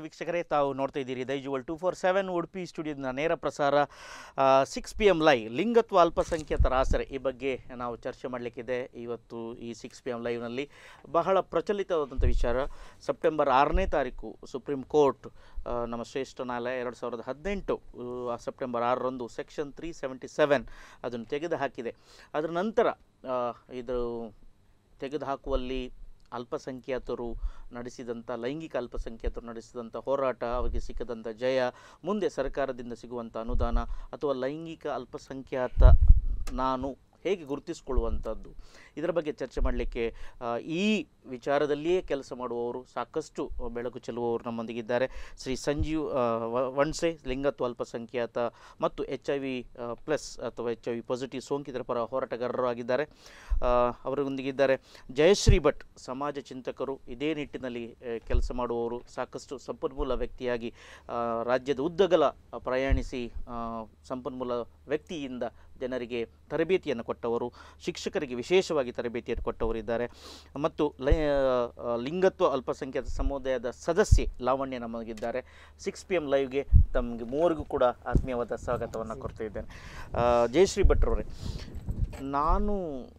ವೀಕ್ಷಕರೇ, ತಾವು ನೋಡ್ತಾ ಇದ್ದೀರಿ ದೈಜಿವರ್ಲ್ಡ್ 247 ಉಡುಪಿ ಸ್ಟುಡಿಯೋದ ನೇರ ಪ್ರಸಾರ 6 PM ಲೈವ್ ಲಿಂಗತ್ವ ಅಲ್ಪಸಂಖ್ಯಾತರ ಆಸರೆ ಈ ಬಗ್ಗೆ ನಾವು ಚರ್ಚೆ ಮಾಡಲಿಕ್ಕಿದೆ. ಇವತ್ತು ಈ 6 PM ಲೈವ್ನಲ್ಲಿ ಬಹಳ ಪ್ರಚಲಿತವಾದಂಥ ವಿಚಾರ. ಸೆಪ್ಟೆಂಬರ್ 6ನೇ ತಾರೀಕು ಸುಪ್ರೀಂ ಕೋರ್ಟ್ ನಮ್ಮ ಶ್ರೇಷ್ಠ ನ್ಯಾಯಾಲಯ 2018 ಸೆಪ್ಟೆಂಬರ್ 6ರಂದು ಸೆಕ್ಷನ್ 377 ಅದನ್ನು ತೆಗೆದುಹಾಕಿದೆ. ಅದರ ನಂತರ ಇದು ತೆಗೆದುಹಾಕುವಲ್ಲಿ ಅಲ್ಪಸಂಖ್ಯಾತರು ನಡೆಸಿದಂಥ ಲೈಂಗಿಕ ಅಲ್ಪಸಂಖ್ಯಾತರು ನಡೆಸಿದಂಥ ಹೋರಾಟ, ಅವರಿಗೆ ಸಿಕ್ಕದಂಥ ಜಯ, ಮುಂದೆ ಸರ್ಕಾರದಿಂದ ಸಿಗುವಂಥ ಅನುದಾನ ಅಥವಾ ಲೈಂಗಿಕ ಅಲ್ಪಸಂಖ್ಯಾತ ನಾನು ಹೇಗೆ ಗುರುತಿಸಿಕೊಳ್ಳುವಂಥದ್ದು, ಇದರ ಬಗ್ಗೆ ಚರ್ಚೆ ಮಾಡಲಿಕ್ಕೆ ಈ ವಿಚಾರದಲ್ಲಿಯೇ ಕೆಲಸ ಮಾಡುವವರು, ಸಾಕಷ್ಟು ಬೆಳಕು ಚೆಲ್ಲುವವರು ನಮ್ಮೊಂದಿಗಿದ್ದಾರೆ. ಶ್ರೀ Vandse, ಲಿಂಗತ್ವ ಅಲ್ಪಸಂಖ್ಯಾತ ಮತ್ತು HIV+ ಅಥವಾ HIV ಪಾಸಿಟಿವ್ ಸೋಂಕಿತರ ಪರ ಹೋರಾಟಗಾರರು ಆಗಿದ್ದಾರೆ. ಅವರೊಂದಿಗಿದ್ದಾರೆ ಜಯಶ್ರೀ ಭಟ್, ಸಮಾಜ ಚಿಂತಕರು, ಇದೇ ನಿಟ್ಟಿನಲ್ಲಿ ಕೆಲಸ ಮಾಡುವವರು, ಸಾಕಷ್ಟು ಸಂಪನ್ಮೂಲ ವ್ಯಕ್ತಿಯಾಗಿ ರಾಜ್ಯದ ಉದ್ದಗಲ ಪ್ರಯಾಣಿಸಿ ಸಂಪನ್ಮೂಲ ವ್ಯಕ್ತಿಯಿಂದ ಜನರಿಗೆ ತರಬೇತಿಯನ್ನು ಕೊಟ್ಟವರು, ಶಿಕ್ಷಕರಿಗೆ ವಿಶೇಷವಾಗಿ ತರಬೇತಿಯನ್ನು ಕೊಟ್ಟವರಿದ್ದಾರೆ. ಮತ್ತು ಲಿಂಗತ್ವ ಅಲ್ಪಸಂಖ್ಯಾತ ಸಮುದಾಯದ ಸದಸ್ಯೆ ಲಾವಣ್ಯ ನಮಗಿದ್ದಾರೆ. 6 PM ಲೈವ್ಗೆ ತಮಗೆ ಮೂವರಿಗೂ ಕೂಡ ಆತ್ಮೀಯವಾದ ಸ್ವಾಗತವನ್ನು ಕೊಡ್ತಾ ಇದ್ದೇನೆ. ಜಯಶ್ರೀ ಭಟ್ರವರೇ, ನಾನು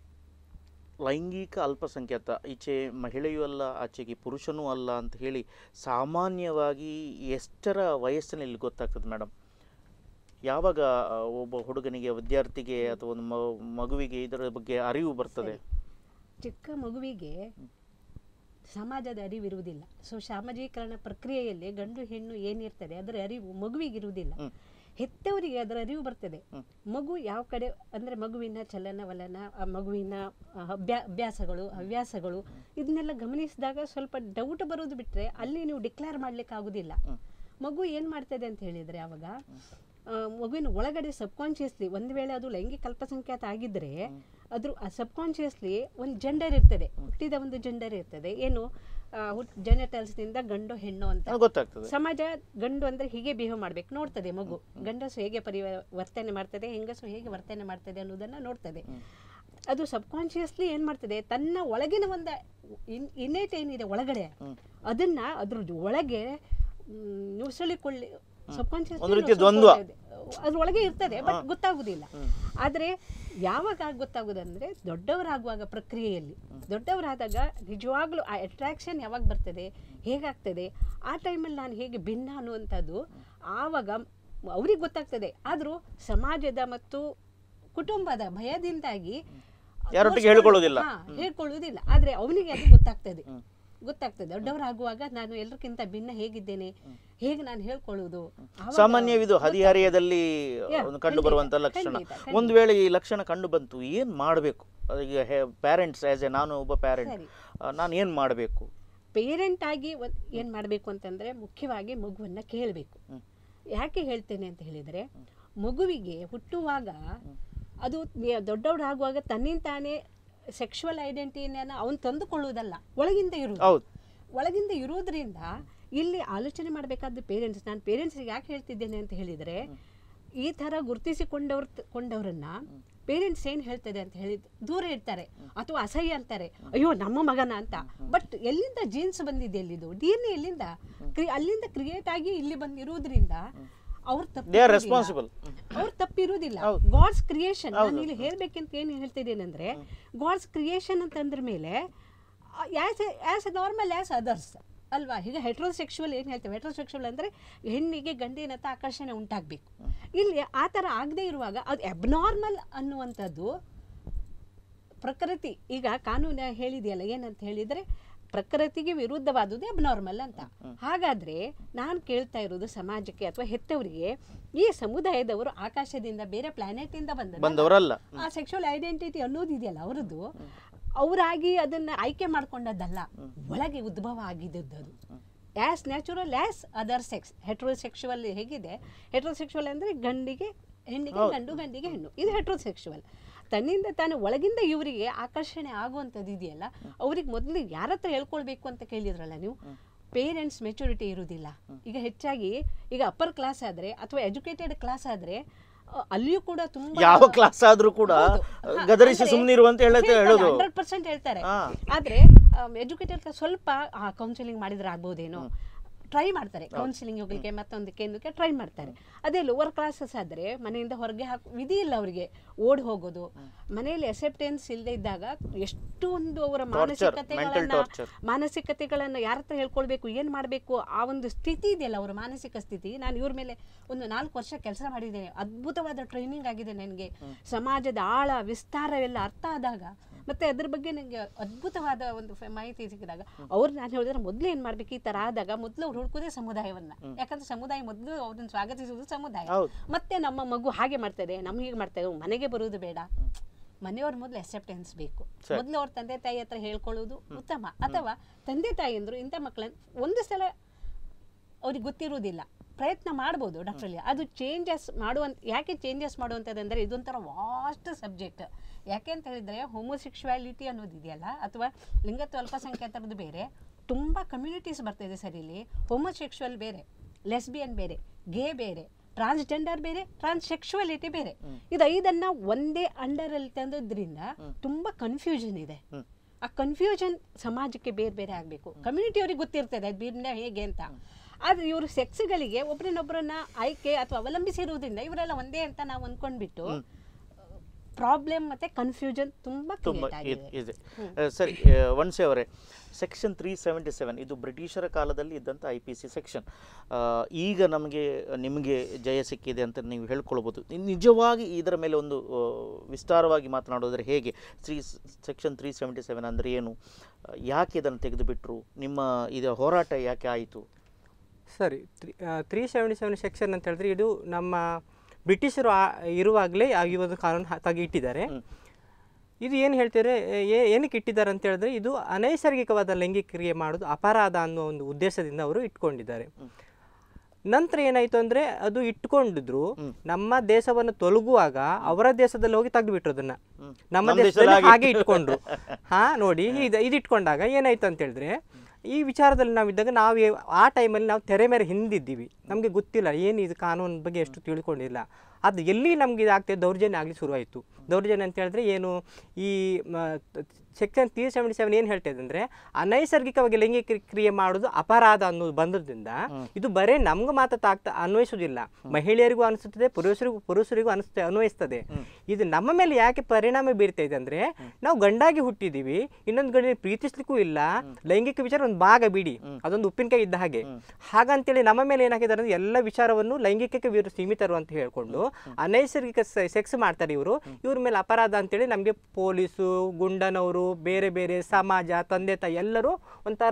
ಲೈಂಗಿಕ ಅಲ್ಪಸಂಖ್ಯಾತ, ಈಚೆ ಮಹಿಳೆಯೂ ಅಲ್ಲ ಆಚೆಗೆ ಪುರುಷನೂ ಅಲ್ಲ ಅಂತ ಹೇಳಿ ಸಾಮಾನ್ಯವಾಗಿ ಎಷ್ಟರ ವಯಸ್ಸಿನಲ್ಲಿ ಗೊತ್ತಾಗ್ತದೆ ಮೇಡಮ್? ಯಾವಾಗ ಒಬ್ಬ ಹುಡುಗನಿಗೆ, ವಿದ್ಯಾರ್ಥಿಗೆ ಅಥವಾ ಒಂದು ಮಗುವಿಗೆ ಇದರ ಬಗ್ಗೆ ಅರಿವು ಬರ್ತದೆ? ಚಿಕ್ಕ ಮಗುವಿಗೆ ಸಮಾಜದ ಅರಿವಿರುವುದಿಲ್ಲ. ಸೊ ಸಾಮಾಜೀಕರಣ ಪ್ರಕ್ರಿಯೆಯಲ್ಲಿ ಗಂಡು ಹೆಣ್ಣು ಏನಿರ್ತದೆ ಅದರ ಅರಿವು ಮಗುವಿಗಿರುವುದಿಲ್ಲ. ಹೆತ್ತವರಿಗೆ ಅದರ ಅರಿವು ಬರ್ತದೆ. ಮಗು ಯಾವ ಕಡೆ ಅಂದರೆ ಮಗುವಿನ ಚಲನವಲನ, ಮಗುವಿನ ಅಭ್ಯಾಸಗಳು ಹವ್ಯಾಸಗಳು ಇದನ್ನೆಲ್ಲ ಗಮನಿಸಿದಾಗ ಸ್ವಲ್ಪ ಡೌಟ್ ಬರೋದು ಬಿಟ್ಟರೆ ಅಲ್ಲಿ ನೀವು ಡಿಕ್ಲೇರ್ ಮಾಡ್ಲಿಕ್ಕೆ ಆಗುದಿಲ್ಲ. ಮಗು ಏನು ಮಾಡ್ತದೆ ಅಂತ ಹೇಳಿದರೆ ಆವಾಗ ಮಗುವಿನ ಒಳಗಡೆ ಸಬ್ಕಾನ್ಷಿಯಸ್ಲಿ, ಒಂದು ವೇಳೆ ಅದು ಲೈಂಗಿಕ ಅಲ್ಪಸಂಖ್ಯಾತ ಆಗಿದ್ದರೆ ಅದ್ರ ಸಬ್ಕಾನ್ಷಿಯಸ್ಲಿ ಒಂದು ಜೆಂಡರ್ ಇರ್ತದೆ, ಹುಟ್ಟಿದ ಒಂದು ಜೆಂಡರ್ ಇರ್ತದೆ. ಏನು ಜೆನೆಟಲ್ಸ್ನಿಂದ ಗಂಡು ಹೆಣ್ಣು ಅಂತ ಗೊತ್ತಾಗ್ತದೆ. ಸಮಾಜ ಗಂಡು ಅಂದರೆ ಹೀಗೆ ಬಿಹೇವ್ ಮಾಡ್ಬೇಕು ನೋಡ್ತದೆ. ಮಗು ಗಂಡಸು ಹೇಗೆ ವರ್ತನೆ ಮಾಡ್ತದೆ, ಹೆಂಗಸು ಹೇಗೆ ವರ್ತನೆ ಮಾಡ್ತದೆ ಅನ್ನೋದನ್ನ ನೋಡ್ತದೆ. ಅದು ಸಬ್ಕಾನ್ಷಿಯಸ್ಲಿ ಏನ್ ಮಾಡ್ತದೆ, ತನ್ನ ಒಳಗಿನ ಒಂದು ಇನ್ನೇಟ್ ಏನಿದೆ ಒಳಗಡೆ ಅದನ್ನ ಅದ್ರ ಒಳಗೆ ನುಸುಳಿಕೊಳ್ಳಿ ಅದ್ರೊಳಗೆ ಇರ್ತದೆ, ಬಟ್ ಗೊತ್ತಾಗುದಿಲ್ಲ. ಆದ್ರೆ ಯಾವಾಗ ಗೊತ್ತಾಗುದಂದ್ರೆ ದೊಡ್ಡವರಾಗುವಾಗ ಪ್ರಕ್ರಿಯೆಯಲ್ಲಿ, ದೊಡ್ಡವರಾದಾಗ ನಿಜವಾಗ್ಲೂ ಆ ಅಟ್ರಾಕ್ಷನ್ ಯಾವಾಗ ಬರ್ತದೆ, ಹೇಗಾಗ್ತದೆ, ಆ ಟೈಮಲ್ಲಿ ನಾನು ಹೇಗೆ ಭಿನ್ನ ಅನ್ನುವಂಥದ್ದು ಆವಾಗ ಅವ್ರಿಗೆ ಗೊತ್ತಾಗ್ತದೆ. ಆದ್ರೂ ಸಮಾಜದ ಮತ್ತು ಕುಟುಂಬದ ಭಯದಿಂದಾಗಿ ಹೇಳ್ಕೊಳ್ಳುವುದಿಲ್ಲ. ಆದ್ರೆ ಅವನಿಗೆ ಅದು ಗೊತ್ತಾಗ್ತದೆ. ದೊಡ್ಡವರಾಗುವಾಗ ನಾನು ಎಲ್ಲರಿಗಿಂತ ಭಿನ್ನ ಹೇಗಿದ್ದೇನೆ, ಹೇಗೆ ನಾನು ಹೇಳ್ಕೊಳ್ಳುವುದು ಸಾಮಾನ್ಯವಿದು ಹದಿಹರೆಯದಲ್ಲಿ ಕಂಡು ಬರುವಂತ ಲಕ್ಷಣ. ಒಂದು ವೇಳೆ ಈ ಲಕ್ಷಣ ಕಂಡು ಬಂತು, ಏನ್ ಮಾಡಬೇಕು? ಈಗ ಪೇರೆಂಟ್ಸ್, ಆಸ್ ಎ ನಾನು ಒಬ್ಬ ಪೇರೆಂಟ್, ನಾನು ಏನ್ ಮಾಡಬೇಕು? ಪೇರೆಂಟ್ ಆಗಿ ಏನ್ ಮಾಡಬೇಕು ಅಂತಂದ್ರೆ ಮುಖ್ಯವಾಗಿ ಮಗುವನ್ನ ಕೇಳಬೇಕು. ಯಾಕೆ ಹೇಳ್ತೇನೆ ಅಂತ ಹೇಳಿದ್ರೆ, ಮಗುವಿಗೆ ಹುಟ್ಟುವಾಗ ಅದು ದೊಡ್ಡವರಾಗುವಾಗ ತನ್ನಿಂತಾನೇ ಸೆಕ್ಷುವಲ್ ಐಡೆಂಟಿಟಿಯನ್ನು ಅವನು ತಂದುಕೊಳ್ಳುವುದಲ್ಲ, ಒಳಗಿಂದ ಇರುವುದರಿಂದ ಇಲ್ಲಿ ಆಲೋಚನೆ ಮಾಡಬೇಕಾದ ಪೇರೆಂಟ್ಸ್. ನಾನು ಪೇರೆಂಟ್ಸ್ಗೆ ಯಾಕೆ ಹೇಳ್ತಿದ್ದೇನೆ ಅಂತ ಹೇಳಿದರೆ, ಈ ಥರ ಗುರುತಿಸಿಕೊಂಡವ್ರನ್ನ ಪೇರೆಂಟ್ಸ್ ಏನು ಹೇಳ್ತದೆ ಅಂತ ಹೇಳಿ ದೂರ ಇರ್ತಾರೆ ಅಥವಾ ಅಸಹ್ಯ ಅಂತಾರೆ, ಅಯ್ಯೋ ನಮ್ಮ ಮಗನ ಅಂತ. ಬಟ್ ಎಲ್ಲಿಂದ ಜೀನ್ಸ್ ಬಂದಿದೆ, ಎಲ್ಲಿದು DNA ಎಲ್ಲಿಂದ ಅಲ್ಲಿಂದ ಕ್ರಿಯೇಟ್ ಆಗಿ ಇಲ್ಲಿ ಬಂದಿರುವುದರಿಂದ ಅವ್ರ ತಪ್ಪಿರುವುದಿಲ್ಲ. God's creation. ನಾನು ಇಲ್ಲಿ ಹೇಳ್ಬೇಕಂತ ಏನು ಹೇಳ್ತಿದ್ದೇನೆ ಅಂದ್ರೆ, ಗಾಡ್ಸ್ ಕ್ರಿಯೇಷನ್ ಅಂತಂದ್ರ ಮೇಲೆ as a normal as others ಅಲ್ವಾ? ಈಗ ಹೆಟ್ರೋಸೆಕ್ಷುವಲ್ ಏನು ಹೇಳ್ತೇವೆ, ಹೆಟ್ರೋಸೆಕ್ಷುವಲ್ ಅಂದ್ರೆ ಹೆಣ್ಣಿಗೆ ಗಂಡಿನತ್ತ ಆಕರ್ಷಣೆ ಉಂಟಾಗಬೇಕು. ಇಲ್ಲಿ ಆ ಥರ ಆಗದೆ ಇರುವಾಗ ಅದು ಅಬ್ನಾರ್ಮಲ್ ಅನ್ನುವಂಥದ್ದು ಪ್ರಕೃತಿ. ಈಗ ಕಾನೂನು ಹೇಳಿದೆಯಲ್ಲ, ಏನಂತ ಹೇಳಿದರೆ ಪ್ರಕೃತಿಗೆ ವಿರುದ್ಧವಾದುದು ಅಬ್ನಾರ್ಮಲ್ ಅಂತ. ಹಾಗಾದ್ರೆ ನಾನು ಕೇಳ್ತಾ ಇರೋದು ಸಮಾಜಕ್ಕೆ ಅಥವಾ ಹೆತ್ತವರಿಗೆ, ಈ ಸಮುದಾಯದವರು ಆಕಾಶದಿಂದ ಬೇರೆ ಪ್ಲಾನೆಟ್ ಇಂದ ಬಂದವರಲ್ಲ. ಆ ಸೆಕ್ಷುವಲ್ ಐಡೆಂಟಿಟಿ ಅನ್ನೋದಿದೆಯಲ್ಲ ಅವರದ್ದು, ಅವರಾಗಿ ಅದನ್ನ ಆಯ್ಕೆ ಮಾಡ್ಕೊಂಡದ್ದಲ್ಲ, ಒಳಗೆ ಉದ್ಭವ ಆಗಿದ್ದದ್ದು. As natural as other sex. Heterosexual ಹೇಗಿದೆ, ಹೆಟ್ರೋಸೆಕ್ಷುವಲ್ ಅಂದ್ರೆ ಗಂಡಿಗೆ ಹೆಣ್ಣಿಗೆ ಗಂಡು, ಗಂಡಿಗೆ ಹೆಣ್ಣು, ಇದು ಹೆಟ್ರೋಸೆಕ್ಷುವಲ್. ತನ್ನಿಂದ ತಾನು ಒಳಗಿಂದ ಇವರಿಗೆ ಆಕರ್ಷಣೆ ಆಗುವಂಥದ್ದು ಇದೆಯಲ್ಲ, ಅವ್ರಿಗೆ ಮೊದಲು ಯಾರ ಹತ್ರ ಹೇಳ್ಕೊಳ್ಬೇಕು ಅಂತ ಕೇಳಿದ್ರಲ್ಲ ನೀವು, ಪೇರೆಂಟ್ಸ್ ಮೆಚುರಿಟಿ ಇರುವುದಿಲ್ಲ. ಈಗ ಹೆಚ್ಚಾಗಿ ಈಗ ಅಪ್ಪರ್ ಕ್ಲಾಸ್ ಆದ್ರೆ ಅಥವಾ ಎಜುಕೇಟೆಡ್ ಕ್ಲಾಸ್ ಆದ್ರೆ ಅಲ್ಲಿಯೂ ಕೂಡ ತುಂಬಾ ಯಾವ ಕ್ಲಾಸ್ ಆದ್ರೂ ಕೂಡ ಗದರಿಸಿ ಸುಮ್ಮನೆ ಇರುವಂತ ಹೇಳೋದು 100% ಹೇಳ್ತಾರೆ. ಆದ್ರೆ ಎಜುಕೇಟೆಡ್ ಸ್ವಲ್ಪ ಕೌನ್ಸಿಲಿಂಗ್ ಮಾಡಿದ್ರೆ ಆಗ್ಬೋದೇನೋ, ಟ್ರೈ ಮಾಡ್ತಾರೆ, ಕೌನ್ಸಿಲಿಂಗ್ ಹೋಗ್ಲಿಕ್ಕೆ ಮತ್ತೊಂದಕ್ಕೆ ಏನಕ್ಕೆ ಟ್ರೈ ಮಾಡ್ತಾರೆ. ಅದೇ ಲೋವರ್ ಕ್ಲಾಸಸ್ ಆದರೆ ಮನೆಯಿಂದ ಹೊರಗೆ ವಿಧಿ ಇಲ್ಲ ಅವರಿಗೆ, ಓಡಿ ಹೋಗೋದು. ಮನೆಯಲ್ಲಿ ಅಸೆಪ್ಟೆನ್ಸ್ ಇಲ್ಲದೆ ಇದ್ದಾಗ ಎಷ್ಟೊಂದು ಅವರ ಮಾನಸಿಕತೆಗಳನ್ನು ಯಾರ ಹತ್ರ ಹೇಳ್ಕೊಳ್ಬೇಕು, ಏನು ಮಾಡಬೇಕು, ಆ ಒಂದು ಸ್ಥಿತಿ ಇದೆಯಲ್ಲ ಅವರ ಮಾನಸಿಕ ಸ್ಥಿತಿ. ನಾನು ಇವ್ರ ಮೇಲೆ ಒಂದು 4 ವರ್ಷ ಕೆಲಸ ಮಾಡಿದ್ದೇನೆ, ಅದ್ಭುತವಾದ ಟ್ರೈನಿಂಗ್ ಆಗಿದೆ ನನಗೆ. ಸಮಾಜದ ಆಳ ವಿಸ್ತಾರವೆಲ್ಲ ಅರ್ಥ ಆದಾಗ ಮತ್ತೆ ಅದ್ರ ಬಗ್ಗೆ ನನಗೆ ಅದ್ಭುತವಾದ ಒಂದು ಮಾಹಿತಿ ಸಿಕ್ಕಿದಾಗ ಅವ್ರು ನಾನು ಹೇಳಿದ್ರೆ ಮೊದಲು ಏನು ಮಾಡ್ಬೇಕು, ಈ ಥರ ಆದಾಗ ಮೊದಲು ಅವ್ರು ಹುಡುಕೋದೇ ಸಮುದಾಯವನ್ನ. ಯಾಕಂದ್ರೆ ಸಮುದಾಯ ಮೊದಲು ಅವ್ರನ್ನ ಸ್ವಾಗತಿಸುವುದು ಸಮುದಾಯ. ಮತ್ತೆ ನಮ್ಮ ಮಗು ಹಾಗೆ ಮಾಡ್ತದೆ, ನಮ್ಮ ಹೀಗೆ ಮಾಡ್ತದೆ, ಮನೆಗೆ ಬರುವುದು ಬೇಡ. ಮನೆಯವ್ರ ಮೊದಲು ಅಕ್ಸೆಪ್ಟೆನ್ಸ್ ಬೇಕು. ಮೊದಲು ಅವ್ರ ತಂದೆ ತಾಯಿ ಹತ್ರ ಹೇಳ್ಕೊಳ್ಳೋದು ಉತ್ತಮ. ಅಥವಾ ತಂದೆ ತಾಯಿಯಂದ್ರು ಇಂಥ ಮಕ್ಕಳನ್ನ ಒಂದು ಸಲ ಅವ್ರಿಗೆ ಗೊತ್ತಿರುವುದಿಲ್ಲ, ಪ್ರಯತ್ನ ಮಾಡ್ಬೋದು ಡಾಕ್ಟ್ರಲ್ಲಿ. ಅದು ಚೇಂಜಸ್ ಯಾಕೆ ಚೇಂಜಸ್ ಮಾಡುವಂಥದ್ದಂದರೆ ಇದೊಂಥರ ವಾಸ್ಟ್ ಸಬ್ಜೆಕ್ಟ್. ಯಾಕೆ ಅಂತ ಹೇಳಿದರೆ ಹೋಮೋಸೆಕ್ಷುವಾಲಿಟಿ ಅನ್ನೋದು ಇದೆಯಲ್ಲ, ಅಥವಾ ಲಿಂಗತ್ವ ಅಲ್ಪಸಂಖ್ಯಾತರದ್ದು ಬೇರೆ, ತುಂಬ ಕಮ್ಯುನಿಟೀಸ್ ಬರ್ತಿದೆ ಸರ್ ಇಲ್ಲಿ. ಹೋಮೋಸೆಕ್ಷುವಲ್ ಬೇರೆ, ಲೆಸ್ಬಿಯನ್ ಬೇರೆ, ಗೇ ಬೇರೆ, ಟ್ರಾನ್ಸ್ಜೆಂಡರ್ ಬೇರೆ, ಟ್ರಾನ್ಸ್ಸೆಕ್ಷುವಾಲಿಟಿ ಬೇರೆ. ಇದು 5 ಒಂದೇ ಅಂಡರಲ್ಲಿ ತಂದದ್ರಿಂದ ತುಂಬ ಕನ್ಫ್ಯೂಷನ್ ಇದೆ. ಆ ಕನ್ಫ್ಯೂಷನ್ ಸಮಾಜಕ್ಕೆ ಬೇರೆ ಬೇರೆ ಆಗಬೇಕು. ಕಮ್ಯುನಿಟಿಯವ್ರಿಗೆ ಗೊತ್ತಿರ್ತದೆ ಅದು ಬೇರೆ ಹೇಗೆ ಅಂತ. ಆದರೆ ಇವರು ಸೆಕ್ಸ್ಗಳಿಗೆ ಒಬ್ಬರನ್ನೊಬ್ಬರನ್ನ ಆಯ್ಕೆ ಅಥವಾ ಅವಲಂಬಿಸಿರುವುದರಿಂದ ಇವರೆಲ್ಲ ಒಂದೇ ಅಂತ ನಾವು ಅಂದ್ಕೊಂಡ್ಬಿಟ್ಟು ಪ್ರಾಬ್ಲಮ್ ಮತ್ತು ಕನ್ಫ್ಯೂಷನ್ ತುಂಬ ಇದೆ. ಸರಿ ವಂಶೆ ಅವರೇ, ಸೆಕ್ಷನ್ 377 ಇದು ಬ್ರಿಟಿಷರ ಕಾಲದಲ್ಲಿ ಇದ್ದಂಥ IPC ಸೆಕ್ಷನ್. ಈಗ ನಿಮಗೆ ಜಯ ಸಿಕ್ಕಿದೆ ಅಂತ ನೀವು ಹೇಳ್ಕೊಳ್ಬೋದು. ನಿಜವಾಗಿ ಇದರ ಮೇಲೆ ಒಂದು ವಿಸ್ತಾರವಾಗಿ ಮಾತನಾಡೋದ್ರೆ ಹೇಗೆ? ಸೆಕ್ಷನ್ 377 ಅಂದರೆ ಏನು, ಯಾಕೆ ಇದನ್ನು ತೆಗೆದುಬಿಟ್ರು, ನಿಮ್ಮ ಇದರ ಹೋರಾಟ ಯಾಕೆ ಆಯಿತು? ಸರಿ, 377 ಸೆಕ್ಷನ್ ಅಂತ ಹೇಳಿದ್ರೆ ಇದು ನಮ್ಮ ಬ್ರಿಟಿಷರು ಇರುವಾಗಲೇ ಈ ಒಂದು ಕಾನೂನು ತೆಗೆದಿಟ್ಟಿದ್ದಾರೆ. ಇದು ಏನು ಹೇಳ್ತಾರೆ, ಏನಕ್ಕೆ ಇಟ್ಟಿದ್ದಾರೆ ಅಂತ ಹೇಳಿದ್ರೆ ಇದು ಅನೈಸರ್ಗಿಕವಾದ ಲೈಂಗಿಕ ಕ್ರಿಯೆ ಮಾಡೋದು ಅಪರಾಧ ಅನ್ನೋ ಒಂದು ಉದ್ದೇಶದಿಂದ ಅವರು ಇಟ್ಕೊಂಡಿದ್ದಾರೆ. ನಂತರ ಏನಾಯ್ತು ಅಂದ್ರೆ ಅದು ಇಟ್ಕೊಂಡಿದ್ರು, ನಮ್ಮ ದೇಶವನ್ನು ತೊಲಗುವಾಗ ಅವರ ದೇಶದಲ್ಲಿ ಹೋಗಿ ತೆಗೆದುಬಿಟ್ರು ಅದನ್ನ, ನಮ್ಮ ದೇಶದಲ್ಲಿ ಹಾಗೆ ಇಟ್ಕೊಂಡ್ರು. ನೋಡಿ ಇದು ಇಟ್ಕೊಂಡಾಗ ಏನಾಯ್ತು ಅಂತ ಹೇಳಿದ್ರೆ, ಈ ವಿಚಾರದಲ್ಲಿ ನಾವಿದ್ದಾಗ ಆ ಟೈಮಲ್ಲಿ ನಾವು ತೆರೆ ಮೇಲೆ ಹಿಂದಿದ್ದೀವಿ, ನಮಗೆ ಗೊತ್ತಿಲ್ಲ ಏನು ಇದು ಕಾನೂನು ಬಗ್ಗೆ ಎಷ್ಟು ತಿಳ್ಕೊಂಡಿಲ್ಲ. ಅದು ಎಲ್ಲಿ ನಮ್ಗೆ ಇದಾಗ್ತದೆ, ದೌರ್ಜನ್ಯ ಆಗಲಿ ಶುರುವಾಯಿತು. ದೌರ್ಜನ್ಯ ಅಂತ ಹೇಳಿದ್ರೆ ಏನು, ಈ ಸೆಕ್ಷನ್ 377 ಏನು ಹೇಳ್ತದೆ ಅಂದರೆ ಅನೈಸರ್ಗಿಕವಾಗಿ ಲೈಂಗಿಕ ಕ್ರಿಯೆ ಮಾಡೋದು ಅಪರಾಧ ಅನ್ನೋದು ಬಂದದ್ರಿಂದ ಇದು ಬರೇ ನಮ್ಗೆ ಮಾತ್ರ ಅನ್ವಯಿಸೋದಿಲ್ಲ, ಮಹಿಳೆಯರಿಗೂ ಅನಿಸುತ್ತದೆ, ಪುರುಷರಿಗೂ ಅನ್ವಯಿಸ್ತದೆ. ಇದು ನಮ್ಮ ಮೇಲೆ ಯಾಕೆ ಪರಿಣಾಮ ಬೀರ್ತಾ ಇದೆ ಅಂದರೆ, ನಾವು ಗಂಡಾಗಿ ಹುಟ್ಟಿದ್ದೀವಿ, ಇನ್ನೊಂದು ಗಂಡ ಪ್ರೀತಿಸ್ಲಿಕ್ಕೂ ಇಲ್ಲ, ಲೈಂಗಿಕ ವಿಚಾರ ಒಂದು ಭಾಗ ಬಿಡಿ, ಅದೊಂದು ಉಪ್ಪಿನಕಾಯಿ ಇದ್ದ ಹಾಗಂತೇಳಿ ನಮ್ಮ ಮೇಲೆ ಏನಾಗಿದ್ದಾರೆ ಅಂದರೆ ಎಲ್ಲ ವಿಚಾರವನ್ನು ಲೈಂಗಿಕಕ್ಕೆ ಸೀಮಿತರು ಅಂತ ಹೇಳ್ಕೊಂಡು ಅನೈಸರ್ಗಿಕ ಸೆಕ್ಸ್ ಮಾಡ್ತಾರೆ ಇವ್ರ ಮೇಲೆ ಅಪರಾಧ ಅಂತೇಳಿ ನಮಗೆ ಪೊಲೀಸು, ಗುಂಡನವರು, ಬೇರೆ ಬೇರೆ ಸಮಾಜ, ತಂದೆ ತಾಯಿ ಎಲ್ಲರೂ ಒಂಥರ